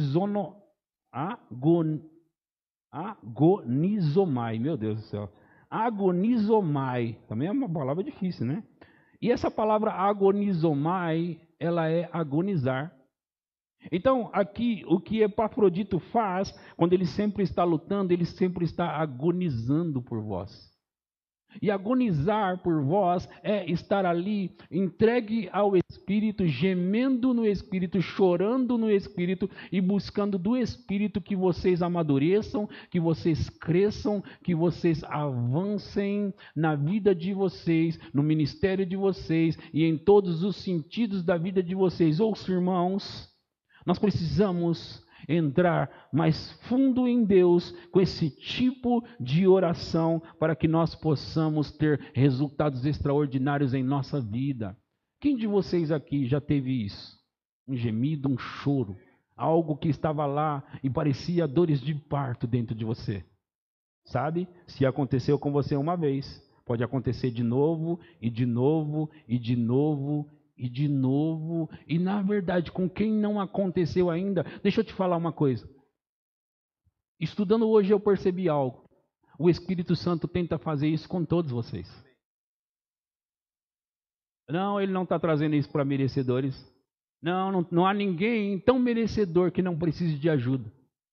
agonizomai, meu Deus do céu. agonizomai. Também é uma palavra difícil, né? E essa palavra agonizomai, ela é agonizar. Então, aqui, o que Epafrodito faz, quando ele sempre está lutando, ele sempre está agonizando por vós. E agonizar por vós é estar ali entregue ao Espírito, gemendo no Espírito, chorando no Espírito e buscando do Espírito que vocês amadureçam, que vocês cresçam, que vocês avancem na vida de vocês, no ministério de vocês e em todos os sentidos da vida de vocês. Ouça, irmãos, nós precisamos entrar mais fundo em Deus com esse tipo de oração para que nós possamos ter resultados extraordinários em nossa vida. Quem de vocês aqui já teve isso? Um gemido, um choro, algo que estava lá e parecia dores de parto dentro de você. Sabe? Se aconteceu com você uma vez, pode acontecer de novo, e de novo, e de novo, e de novo, e na verdade, com quem não aconteceu ainda, deixa eu te falar uma coisa. Estudando hoje eu percebi algo. O Espírito Santo tenta fazer isso com todos vocês. Não, ele não está trazendo isso para merecedores. Não há ninguém tão merecedor que não precise de ajuda.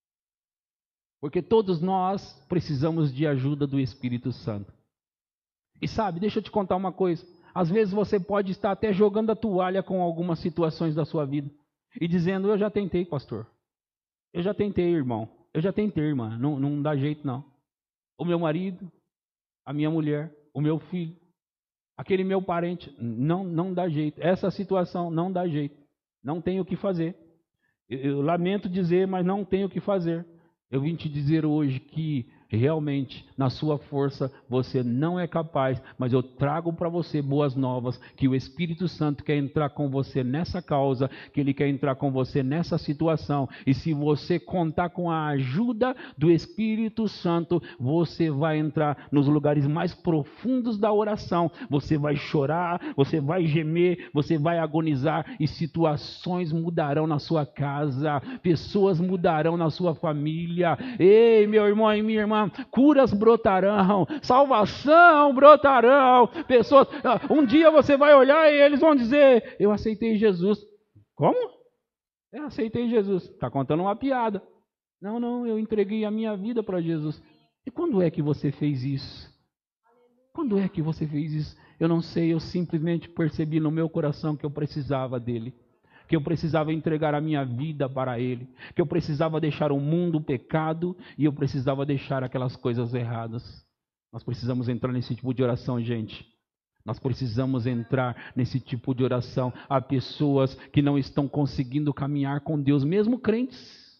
Porque todos nós precisamos de ajuda do Espírito Santo. E sabe, deixa eu te contar uma coisa. Às vezes você pode estar até jogando a toalha com algumas situações da sua vida. E dizendo, eu já tentei, pastor. Eu já tentei, irmão. Eu já tentei, irmã. Não dá jeito, não. O meu marido, a minha mulher, o meu filho, aquele meu parente, não dá jeito. Essa situação não dá jeito. Não tenho o que fazer. Eu lamento dizer, mas não tenho o que fazer. Eu vim te dizer hoje que realmente, na sua força, você não é capaz, mas eu trago para você boas novas, que o Espírito Santo quer entrar com você nessa causa, que Ele quer entrar com você nessa situação, e se você contar com a ajuda do Espírito Santo, você vai entrar nos lugares mais profundos da oração, você vai chorar, você vai gemer, você vai agonizar, e situações mudarão na sua casa, pessoas mudarão na sua família. Ei, meu irmão e minha irmã, curas brotarão, salvação brotarão, pessoas, um dia você vai olhar e eles vão dizer, eu aceitei Jesus. Como? Eu aceitei Jesus. Está contando uma piada. Não, eu entreguei a minha vida para Jesus. E quando é que você fez isso? Quando é que você fez isso? Eu não sei, eu simplesmente percebi no meu coração que eu precisava dele. Que eu precisava entregar a minha vida para Ele, que eu precisava deixar o mundo pecado e eu precisava deixar aquelas coisas erradas. Nós precisamos entrar nesse tipo de oração, gente. Nós precisamos entrar nesse tipo de oração. Há pessoas que não estão conseguindo caminhar com Deus, mesmo crentes.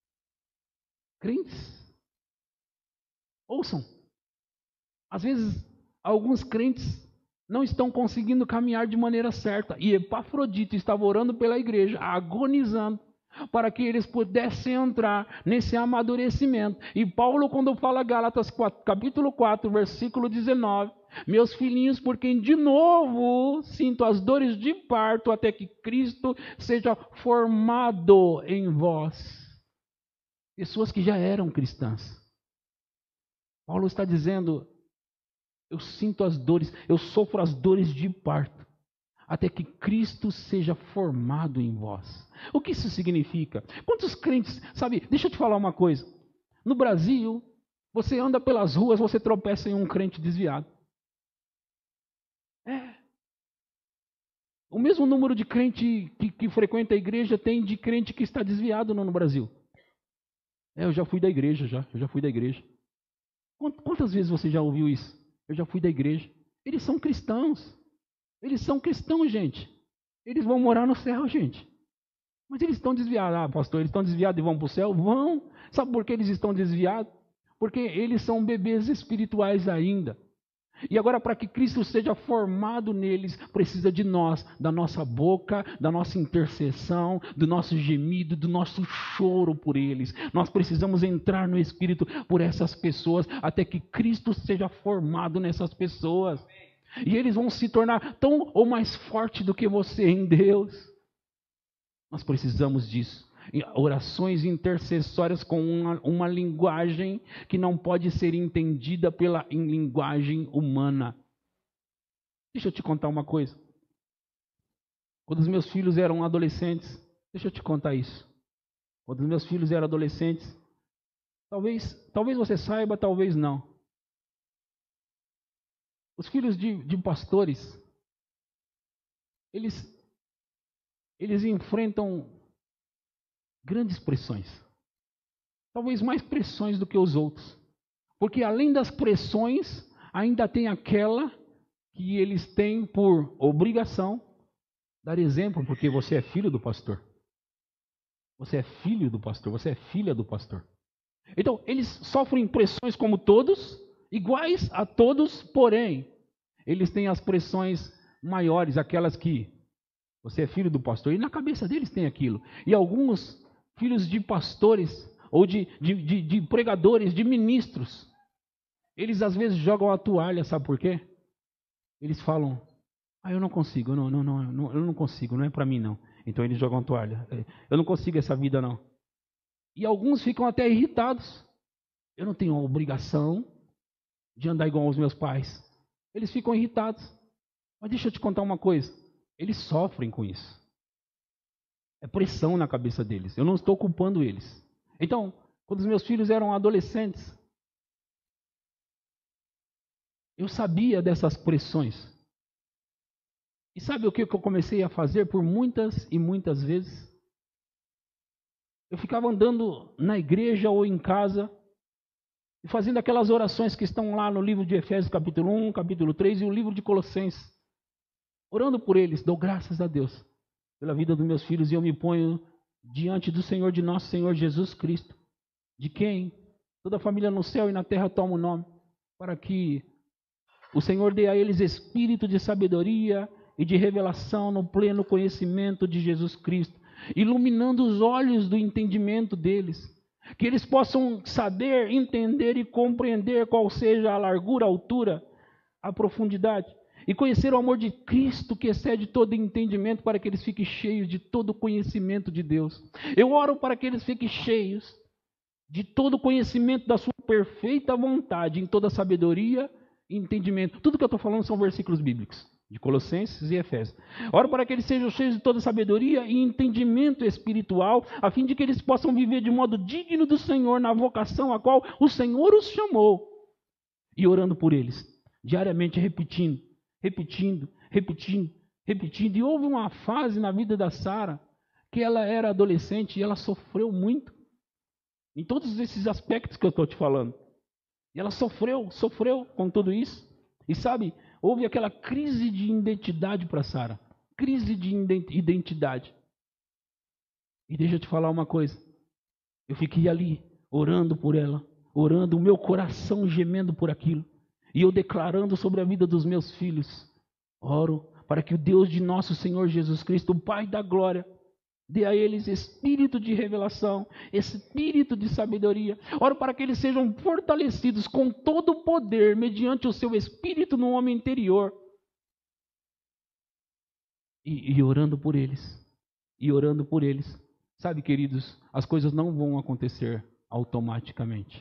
Crentes. Ouçam. Às vezes, alguns crentes não estão conseguindo caminhar de maneira certa. E Epafrodito estava orando pela igreja, agonizando, para que eles pudessem entrar nesse amadurecimento. E Paulo, quando fala Gálatas 4, capítulo 4, versículo 19, meus filhinhos, por quem de novo sinto as dores de parto, até que Cristo seja formado em vós. Pessoas que já eram cristãs. Paulo está dizendo, eu sinto as dores, eu sofro as dores de parto, até que Cristo seja formado em vós. O que isso significa? Quantos crentes, sabe, deixa eu te falar uma coisa. No Brasil, você anda pelas ruas, você tropeça em um crente desviado. O mesmo número de crente que frequenta a igreja tem de crente que está desviado no Brasil. Eu já fui da igreja, eu já fui da igreja. Quantas vezes você já ouviu isso? Eu já fui da igreja. Eles são cristãos. Eles são cristãos, gente. Eles vão morar no céu, gente. Mas eles estão desviados. Ah, pastor, eles estão desviados e vão para o céu? Vão. Sabe por que eles estão desviados? Porque eles são bebês espirituais ainda. E agora, para que Cristo seja formado neles, precisa de nós, da nossa boca, da nossa intercessão, do nosso gemido, do nosso choro por eles. Nós precisamos entrar no Espírito por essas pessoas, até que Cristo seja formado nessas pessoas. E eles vão se tornar tão ou mais forte do que você em Deus. Nós precisamos disso. orações intercessórias com uma linguagem que não pode ser entendida pela linguagem humana. Deixa eu te contar uma coisa. Quando os meus filhos eram adolescentes, deixa eu te contar isso. Quando os meus filhos eram adolescentes, talvez você saiba, talvez não. Os filhos de pastores, eles enfrentam grandes pressões. Talvez mais pressões do que os outros. Porque além das pressões, ainda tem aquela que eles têm por obrigação dar exemplo, porque você é filho do pastor. Você é filho do pastor, você é filha do pastor. Então, eles sofrem pressões como todos, iguais a todos, porém, eles têm as pressões maiores, aquelas que você é filho do pastor, e na cabeça deles tem aquilo. E alguns filhos de pastores, ou de pregadores, de ministros, eles às vezes jogam a toalha, sabe por quê? Eles falam, eu não consigo, eu não consigo, não é para mim não. Então eles jogam a toalha, eu não consigo essa vida não. E alguns ficam até irritados. Eu não tenho a obrigação de andar igual aos meus pais. Eles ficam irritados. Mas deixa eu te contar uma coisa. Eles sofrem com isso. É pressão na cabeça deles. Eu não estou culpando eles. Então, quando os meus filhos eram adolescentes, eu sabia dessas pressões. E sabe o que eu comecei a fazer por muitas e muitas vezes? Eu ficava andando na igreja ou em casa e fazendo aquelas orações que estão lá no livro de Efésios capítulo 1, capítulo 3 e o livro de Colossenses. Orando por eles, dou graças a Deus pela vida dos meus filhos e eu me ponho diante do Senhor, de nosso Senhor Jesus Cristo, de quem toda a família no céu e na terra toma o nome, para que o Senhor dê a eles espírito de sabedoria e de revelação no pleno conhecimento de Jesus Cristo, iluminando os olhos do entendimento deles, que eles possam saber, entender e compreender qual seja a largura, a altura, a profundidade, e conhecer o amor de Cristo que excede todo entendimento, para que eles fiquem cheios de todo o conhecimento de Deus. Eu oro para que eles fiquem cheios de todo o conhecimento da sua perfeita vontade, em toda sabedoria e entendimento. Tudo que eu estou falando são versículos bíblicos, de Colossenses e Efésios. Oro para que eles sejam cheios de toda sabedoria e entendimento espiritual, a fim de que eles possam viver de modo digno do Senhor, na vocação a qual o Senhor os chamou. E orando por eles, diariamente repetindo. E houve uma fase na vida da Sara, que ela era adolescente e ela sofreu muito, em todos esses aspectos que eu estou te falando. E ela sofreu com tudo isso. E sabe, houve aquela crise de identidade para Sara. Crise de identidade. E deixa eu te falar uma coisa. Eu fiquei ali, orando por ela. Orando, o meu coração gemendo por aquilo. E eu declarando sobre a vida dos meus filhos. Oro para que o Deus de nosso Senhor Jesus Cristo, o Pai da glória, dê a eles espírito de revelação, espírito de sabedoria. Oro para que eles sejam fortalecidos com todo o poder, mediante o seu espírito no homem interior. E orando por eles. Sabe, queridos, as coisas não vão acontecer automaticamente.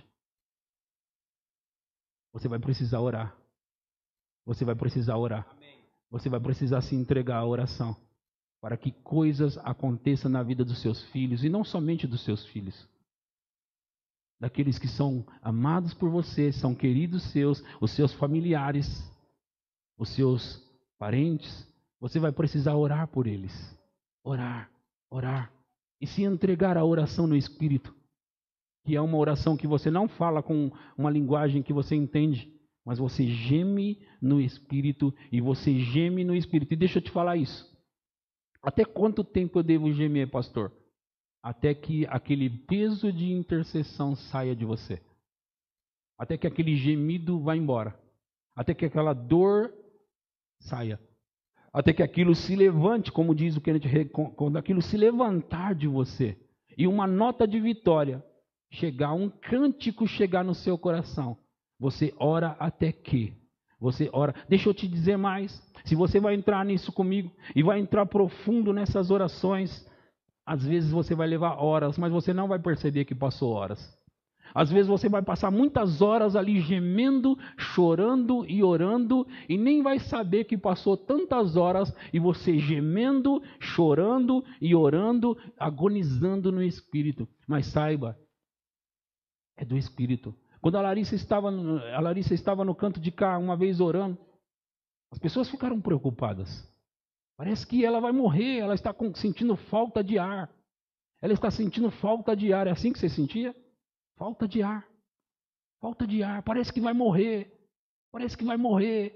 Você vai precisar orar. Você vai precisar se entregar à oração, para que coisas aconteçam na vida dos seus filhos, e não somente dos seus filhos, daqueles que são amados por você, são queridos seus, os seus familiares, os seus parentes. Você vai precisar orar por eles, orar, e se entregar à oração no Espírito, que é uma oração que você não fala com uma linguagem que você entende, mas você geme no Espírito, e você geme no Espírito. E deixa eu te falar isso. Até quanto tempo eu devo gemer, pastor? Até que aquele peso de intercessão saia de você. Até que aquele gemido vá embora. Até que aquela dor saia. Até que aquilo se levante, como diz o Kenneth, quando aquilo se levantar de você. E uma nota de vitória chegar, um cântico chegar no seu coração. Você ora até que. Você ora. Deixa eu te dizer mais. Se você vai entrar nisso comigo e vai entrar profundo nessas orações, Às vezes você vai levar horas, mas você não vai perceber que passou horas. Às vezes você vai passar muitas horas ali gemendo, chorando e orando e nem vai saber que passou tantas horas e você gemendo, chorando e orando, agonizando no Espírito. Mas saiba, é do Espírito. Quando a Larissa estava no canto de cá uma vez orando, as pessoas ficaram preocupadas. Parece que ela vai morrer, ela está sentindo falta de ar. Ela está sentindo falta de ar. É assim que você sentia? Falta de ar. Falta de ar. Parece que vai morrer. Parece que vai morrer.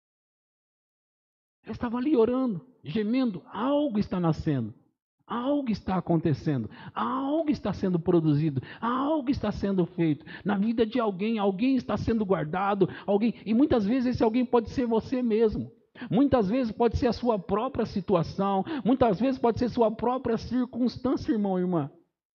Ela estava ali orando, gemendo. Algo está nascendo. Algo está acontecendo. Algo está sendo produzido. Algo está sendo feito. Na vida de alguém, alguém está sendo guardado. E muitas vezes esse alguém pode ser você mesmo. Muitas vezes pode ser a sua própria situação. Muitas vezes pode ser sua própria circunstância, irmão e irmã.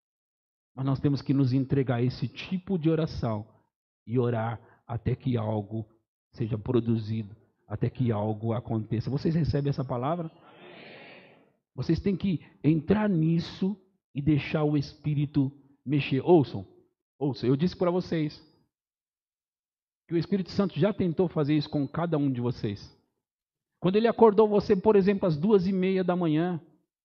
Mas nós temos que nos entregar a esse tipo de oração e orar até que algo seja produzido, até que algo aconteça. Vocês recebem essa palavra? Vocês têm que entrar nisso e deixar o Espírito mexer. Ouçam, eu disse para vocês que o Espírito Santo já tentou fazer isso com cada um de vocês. Quando ele acordou você, por exemplo, às 2:30 da manhã,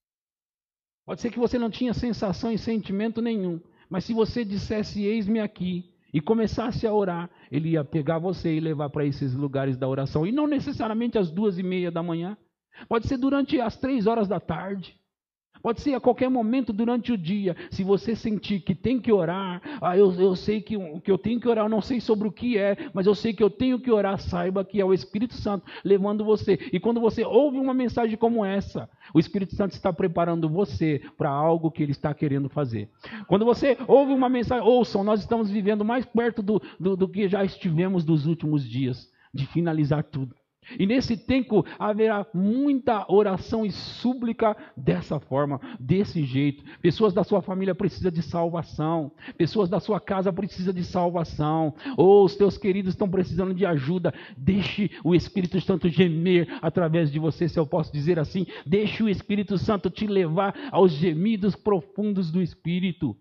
pode ser que você não tinha sensação e sentimento nenhum, mas se você dissesse eis-me aqui e começasse a orar, ele ia pegar você e levar para esses lugares da oração. E não necessariamente às 2:30 da manhã, pode ser durante as 3 horas da tarde. Pode ser a qualquer momento durante o dia. Se você sentir que tem que orar, eu sei que eu tenho que orar, eu não sei sobre o que é, mas eu sei que eu tenho que orar, saiba que é o Espírito Santo levando você. E quando você ouve uma mensagem como essa, o Espírito Santo está preparando você para algo que ele está querendo fazer. Quando você ouve uma mensagem, ouçam, nós estamos vivendo mais perto do que já estivemos dos últimos dias, de finalizar tudo. E nesse tempo haverá muita oração e súplica dessa forma, desse jeito. Pessoas da sua família precisam de salvação. Pessoas da sua casa precisam de salvação. Ou os teus queridos estão precisando de ajuda. Deixe o Espírito Santo gemer através de você, se eu posso dizer assim. Deixe o Espírito Santo te levar aos gemidos profundos do Espírito.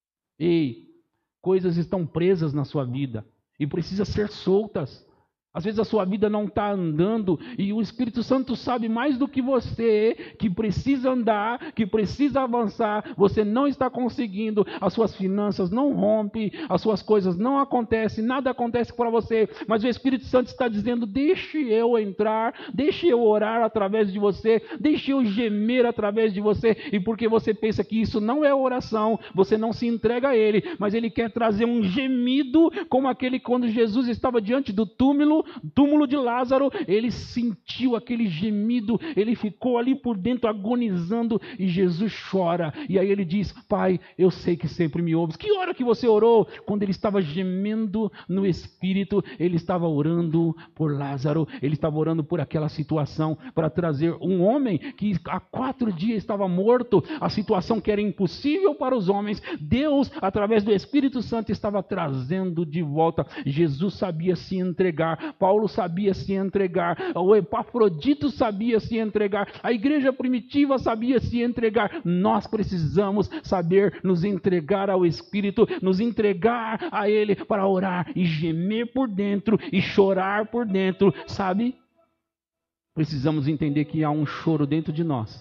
Ei, coisas estão presas na sua vida e precisam ser soltas. Às vezes a sua vida não está andando e o Espírito Santo sabe mais do que você, que precisa andar, que precisa avançar. Você não está conseguindo, as suas finanças não rompem, as suas coisas não acontecem, nada acontece para você. Mas o Espírito Santo está dizendo, deixe eu entrar, deixe eu orar através de você, deixe eu gemer através de você. E porque você pensa que isso não é oração, você não se entrega a Ele, mas Ele quer trazer um gemido, como aquele quando Jesus estava diante do túmulo de Lázaro, ele sentiu aquele gemido, ele ficou ali por dentro agonizando e Jesus chora. E aí ele diz, Pai, eu sei que sempre me ouves. Que hora que você orou? Quando ele estava gemendo no Espírito, ele estava orando por Lázaro, ele estava orando por aquela situação, para trazer um homem que há 4 dias estava morto, a situação que era impossível para os homens, Deus, através do Espírito Santo, estava trazendo de volta. Jesus sabia se entregar, Paulo sabia se entregar, o Epafrodito sabia se entregar, a igreja primitiva sabia se entregar. Nós precisamos saber nos entregar ao Espírito, nos entregar a Ele para orar e gemer por dentro e chorar por dentro, sabe? Precisamos entender que há um choro dentro de nós.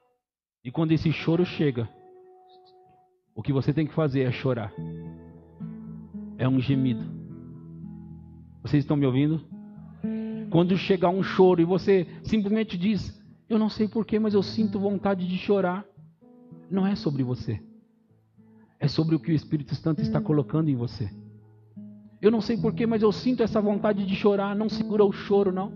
E quando esse choro chega, o que você tem que fazer é chorar. É um gemido. Vocês estão me ouvindo? Quando chegar um choro e você simplesmente diz, eu não sei porquê, mas eu sinto vontade de chorar. Não é sobre você. É sobre o que o Espírito Santo está colocando em você. Eu não sei porquê, mas eu sinto essa vontade de chorar. Não segura o choro, não.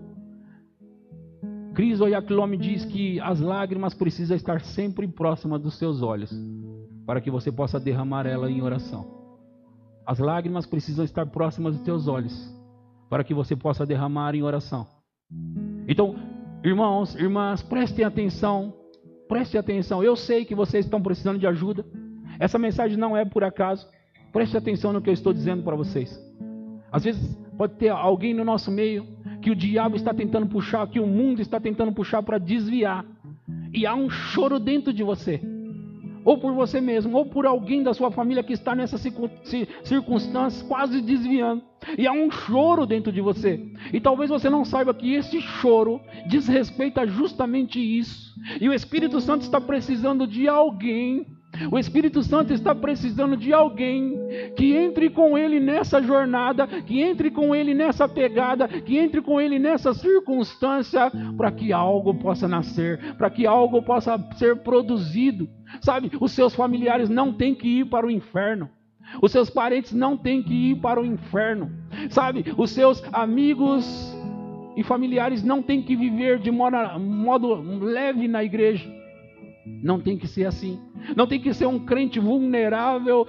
Cris Oyakhilome diz que as lágrimas precisam estar sempre próximas dos seus olhos, para que você possa derramar ela em oração. As lágrimas precisam estar próximas dos teus olhos, para que você possa derramar em oração. Então, irmãos, irmãs, prestem atenção. Prestem atenção. Eu sei que vocês estão precisando de ajuda. Essa mensagem não é por acaso. Preste atenção no que eu estou dizendo para vocês. Às vezes pode ter alguém no nosso meio que o diabo está tentando puxar, que o mundo está tentando puxar para desviar. E há um choro dentro de você. ou por você mesmo, ou por alguém da sua família que está nessa circunstância, quase desviando. E há um choro dentro de você. E talvez você não saiba que esse choro diz respeito a justamente isso. E o Espírito Santo está precisando de alguém. O Espírito Santo está precisando de alguém que entre com ele nessa jornada, que entre com ele nessa pegada, que entre com ele nessa circunstância, para que algo possa nascer, para que algo possa ser produzido. Sabe, os seus familiares não têm que ir para o inferno. Os seus parentes não têm que ir para o inferno. Sabe, os seus amigos e familiares não têm que viver de modo leve na igreja. Não tem que ser assim. Não tem que ser um crente vulnerável.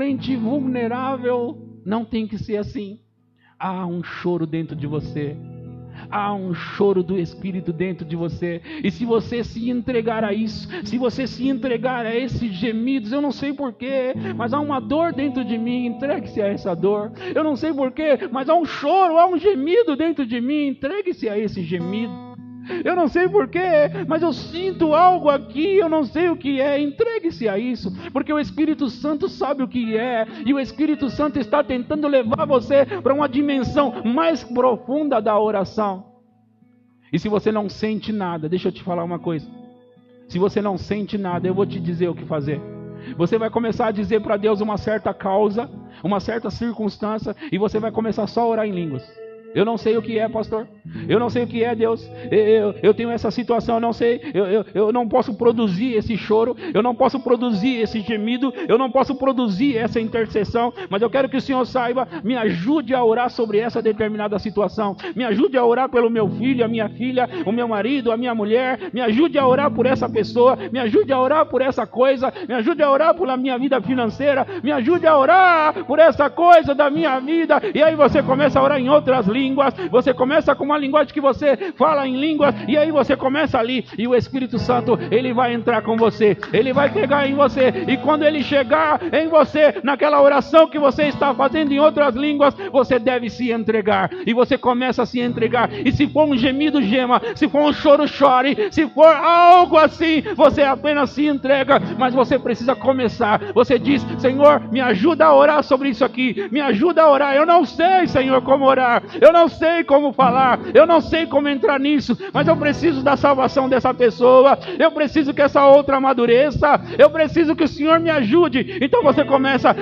Não tem que ser assim. Há um choro dentro de você. Há um choro do Espírito dentro de você. E se você se entregar a isso, se você se entregar a esses gemidos, eu não sei porquê, mas há uma dor dentro de mim, entregue-se a essa dor. Eu não sei porquê, mas há um choro, há um gemido dentro de mim, entregue-se a esse gemido. Eu não sei porquê, mas eu sinto algo aqui, eu não sei o que é. Entregue-se a isso, porque o Espírito Santo sabe o que é, e o Espírito Santo está tentando levar você para uma dimensão mais profunda da oração. E se você não sente nada, deixa eu te falar uma coisa. Se você não sente nada, eu vou te dizer o que fazer. Você vai começar a dizer para Deus uma certa causa, uma certa circunstância, e você vai começar só a orar em línguas. Eu não sei o que é, pastor. Eu não sei o que é, Deus. Eu tenho essa situação, eu não sei. Eu não posso produzir esse choro. Eu não posso produzir esse gemido. Eu não posso produzir essa intercessão. Mas eu quero que o Senhor saiba, me ajude a orar sobre essa determinada situação. Me ajude a orar pelo meu filho, a minha filha, o meu marido, a minha mulher. Me ajude a orar por essa pessoa. Me ajude a orar por essa coisa. Me ajude a orar pela minha vida financeira. Me ajude a orar por essa coisa da minha vida. E aí você começa a orar em outras línguas. Você começa com uma linguagem que você fala em línguas, e aí você começa ali, e o Espírito Santo, ele vai entrar com você, ele vai pegar em você, e quando ele chegar em você, naquela oração que você está fazendo em outras línguas, você deve se entregar, e você começa a se entregar, e se for um gemido, gema, se for um choro, chore, se for algo assim, você apenas se entrega, mas você precisa começar. Você diz: Senhor, me ajuda a orar sobre isso aqui, me ajuda a orar. Eu não sei, Senhor, como orar, eu não sei como falar, eu não sei como entrar nisso, mas eu preciso da salvação dessa pessoa, eu preciso que essa outra amadureça, eu preciso que o Senhor me ajude. Então você começa,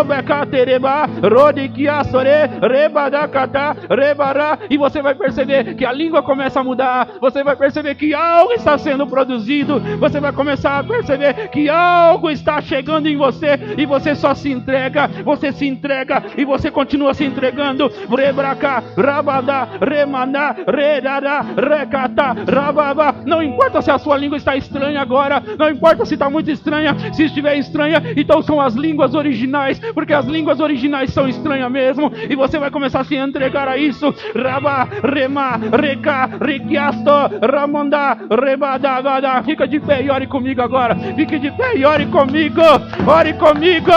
e você vai perceber que a língua começa a mudar, você vai perceber que algo está sendo produzido, você vai começar a perceber que algo está chegando em você, e você só se entrega, você se entrega, e você continua se entregando. Rabada, remanda, redada, recata, rababa. Não importa se a sua língua está estranha agora, não importa se está muito estranha. Se estiver estranha, então são as línguas originais, porque as línguas originais são estranhas mesmo, e você vai começar a se entregar a isso. Raba, rema, reca, requiasto, ramanda, rebada. Fica de pé e ore comigo agora. Fique de pé e ore comigo. Ore comigo.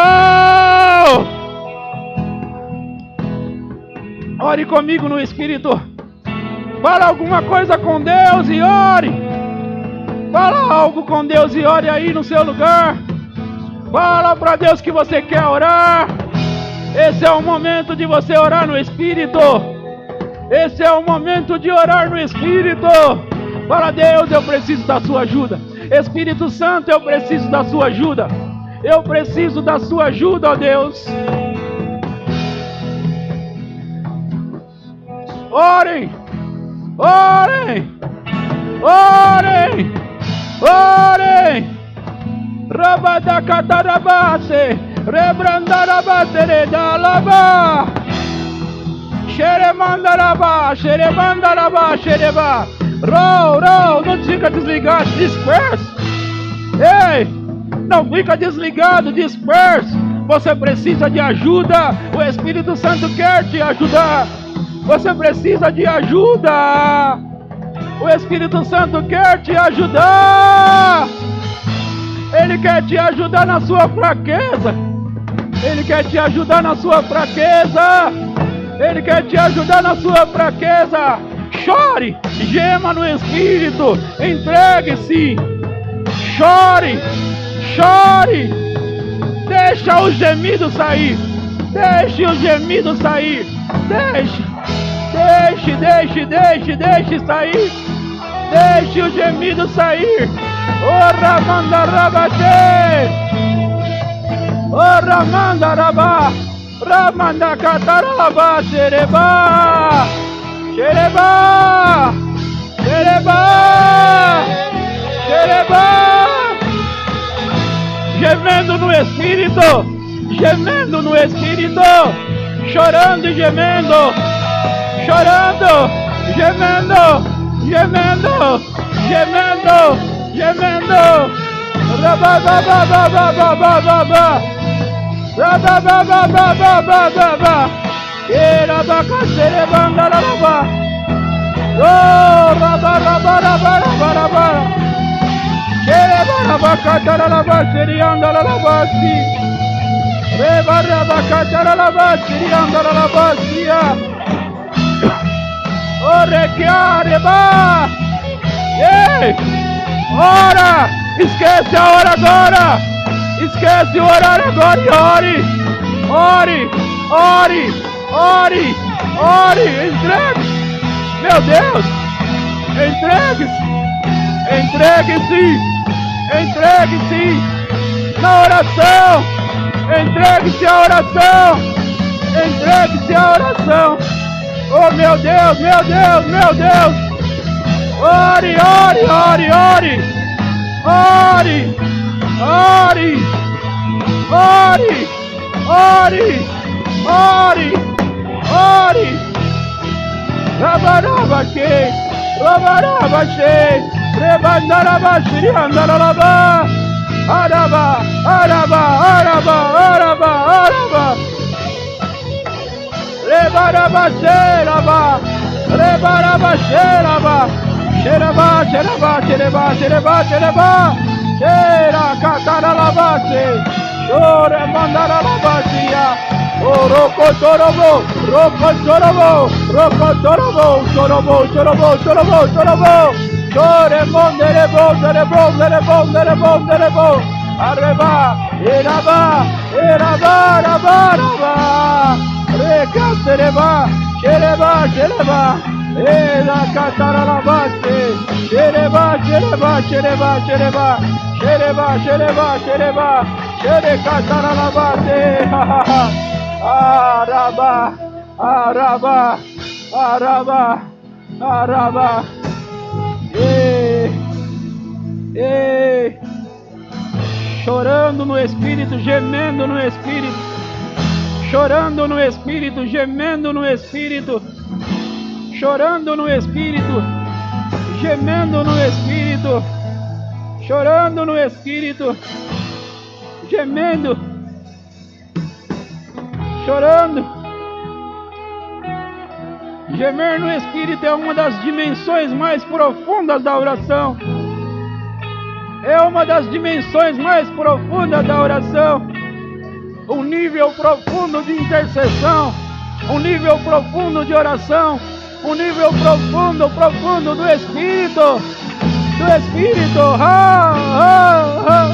Ore comigo no Espírito. Fala alguma coisa com Deus e ore. Fala algo com Deus e ore aí no seu lugar. Fala para Deus que você quer orar. Esse é o momento de você orar no Espírito. Esse é o momento de orar no Espírito. Fala: Deus, eu preciso da sua ajuda. Espírito Santo, eu preciso da sua ajuda. Eu preciso da sua ajuda, ó Deus. Orem, orem, orem, orem. Rabadacatarabase, rebrandarabase, redalaba. Xeremandaraba, xeremandaraba, xereba. Rou, não fica desligado, disperso. Ei, não fica desligado, disperso. Você precisa de ajuda. O Espírito Santo quer te ajudar. Você precisa de ajuda. O Espírito Santo quer te ajudar. Ele quer te ajudar na sua fraqueza. Ele quer te ajudar na sua fraqueza. Ele quer te ajudar na sua fraqueza. Chore, gema no Espírito. Entregue-se. Chore, Chore. Deixa o gemido sair. Deixe o gemido sair. Deixe sair. Deixe o gemido sair. Ora manda rabate. Ora manda rabá. Ramanda cataraba. Xereba. Xereba. Xereba. Xereba. Gemendo no Espírito. Gemendo no Espírito. Chorando e gemendo. Chorando. Gemendo. Gemendo. Gemendo. Gemendo. Rababababababababa. Rabababababababa. Erabacacerebandarabá. Oh, rababababababa. Xerebarabacatarabá. Xeriandarabasi. Rebarabacatarabá. Xeriandarabasiya. Orequiareba. Ei! Ora! Esquece a hora agora! Esquece o horário agora e ore! Ore! Ore! Ore! Ore! Entregue-se! Meu Deus! Entregue-se! Entregue-se! Entregue-se! Na oração! Entregue-se à oração! Entregue-se à oração! Oh meu Deus! Meu Deus! Meu Deus! Ore! Ore! Ore! Ore! Ore! Ore! Ore! Ore! Ore! Ore! Rabarabaque! Rabarabache! Rebandarabache! Andarabá! Araba! Araba! Araba! Araba! Araba! Rebarabache! Raba! Rebarabache! Raba! Xereba! Xereba! Xereba! Xereba! Xereba! Xera! Cataralabate! Chora! Mandaralabatia! Orocotorobo! Rocotorobo! Rocotorobo! Chorobo! Chorobo! Chorobo! Chorobo! Chore! Monderebo! Derebo! Derebo! Derebo! Derebo! Arreba! Eraba! Eraba! Raba! Raba! Recatereba! Xereba! Xereba! Era cataralabate! Xereba! Xereba! Xereba! Xereba! Xereba! Xereba! Xereba! Xere cataralabate! Araba! Araba! Araba! Araba! Chorando no Espírito, gemendo no Espírito. Chorando no Espírito, gemendo no Espírito. Chorando no Espírito, gemendo no Espírito. Chorando no Espírito, gemendo. Chorando. Gemer no Espírito é uma das dimensões mais profundas da oração. É uma das dimensões mais profundas da oração. Um nível profundo de intercessão. Um nível profundo de oração. Um nível profundo, profundo do Espírito. Do Espírito. Ha, ha, ha.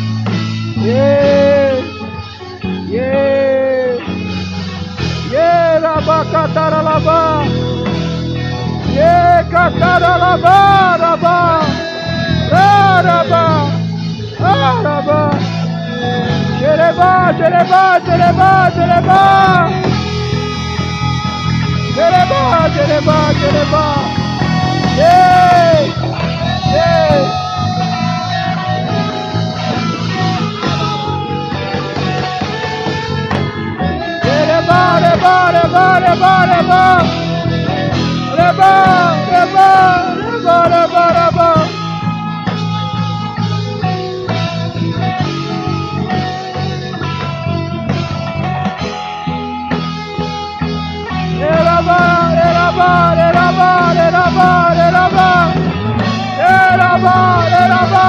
Yeah. Yeah. Yeah, rabacataralabá. Yeah, cataralabá, rabá. Araba. Araba. Xereba, xereba, xereba, xereba. Xereba, xereba, xereba. Yeah. Yeah. Reba, reba, reba, reba, reba. Reba, reba, reba, reba, reba. Reba, reba, reba, reba, reba. Reba, reba.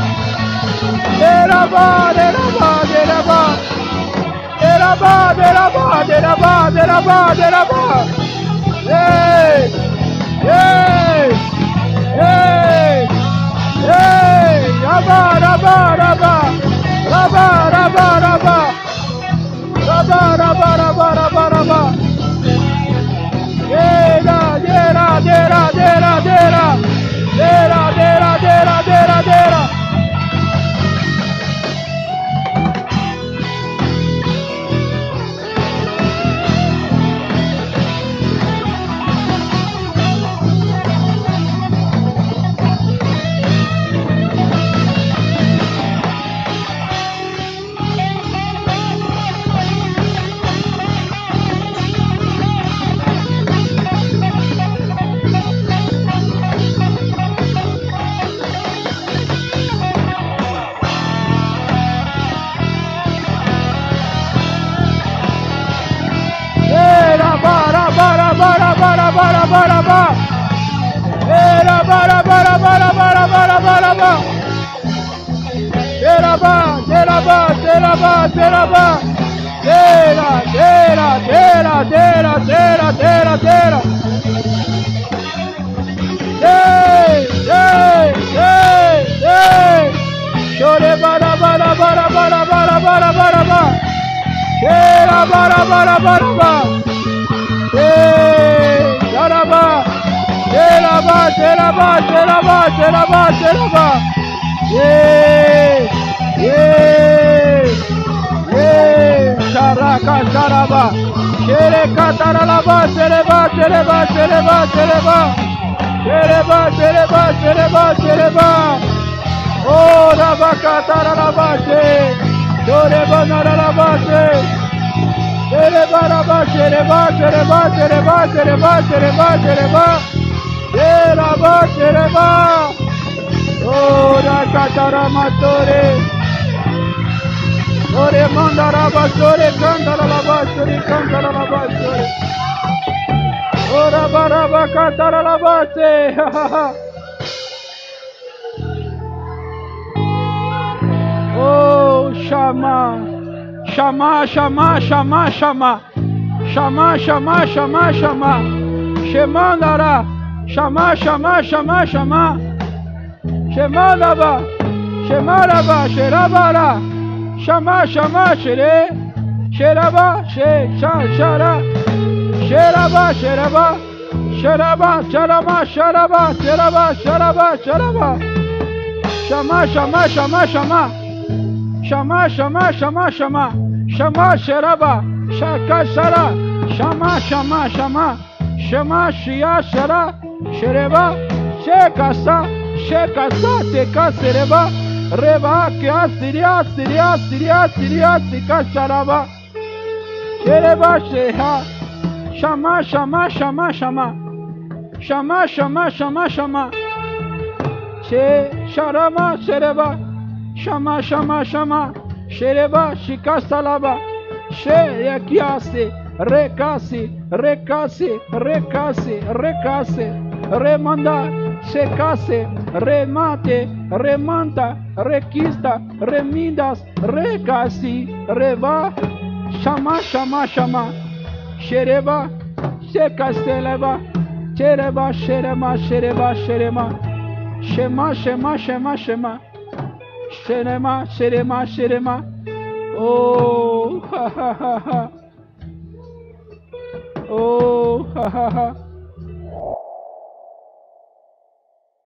Reba, reba, reba. Deraba, deraba, deraba, deraba, deraba. Hey, hey, hey, hey, raba, raba, raba. Raba, raba, raba. Raba, raba, raba, raba, raba. Dera, dera, dera, dera, dera. Dera, dera, dera, dera, dera. Oh, chama, chama, chama, chama, chama, chama, chama, chama, chama, Shemandara, chama, chama, chama, chama, Shemanaba, Shemaraba, Sherabara, chama, chama, Shere, Sheraba, She, Shara, Sheraba, Sheraba, Sheraba, Sharama, Sharaba, Sheraba, Sharaba, Sharaba, Shama, Shama, Shama, Shama, Shama, Shama, Shama, Shama, Shama, Sheraba, Shaka, Shara, Shama, Shama, Shama, Shama, Shia, Shara, Shereba, Shekasa, Shekasa, Teka, Sereba, Reba, Kia, Siria, Siria, Siria, Siria, Sika, Sharaba, Shereba, Sheha, Shama, Shama, Shama, Shama, Shama, Shama, Shama, Shama, She, Sharama, Shereba, Shama, Shama, Shama, Shereba, Shika, Salaba, She, Yakiase, Rekasi, Rekasi, Rekasi, Rekasi, Remanda, Sekase, Remate, Remanta, Requista, Remindas, Rekasi, Reva, Shama, Shama, Shama, Shereba, Sekaseleba, Shereba, Sherema, Shereba, Sherema, Shema, Shema, Shema, Shema, Sherema, Sherema, Sherema, oh, ha, ha, ha, ha, oh, ha, ha, ha.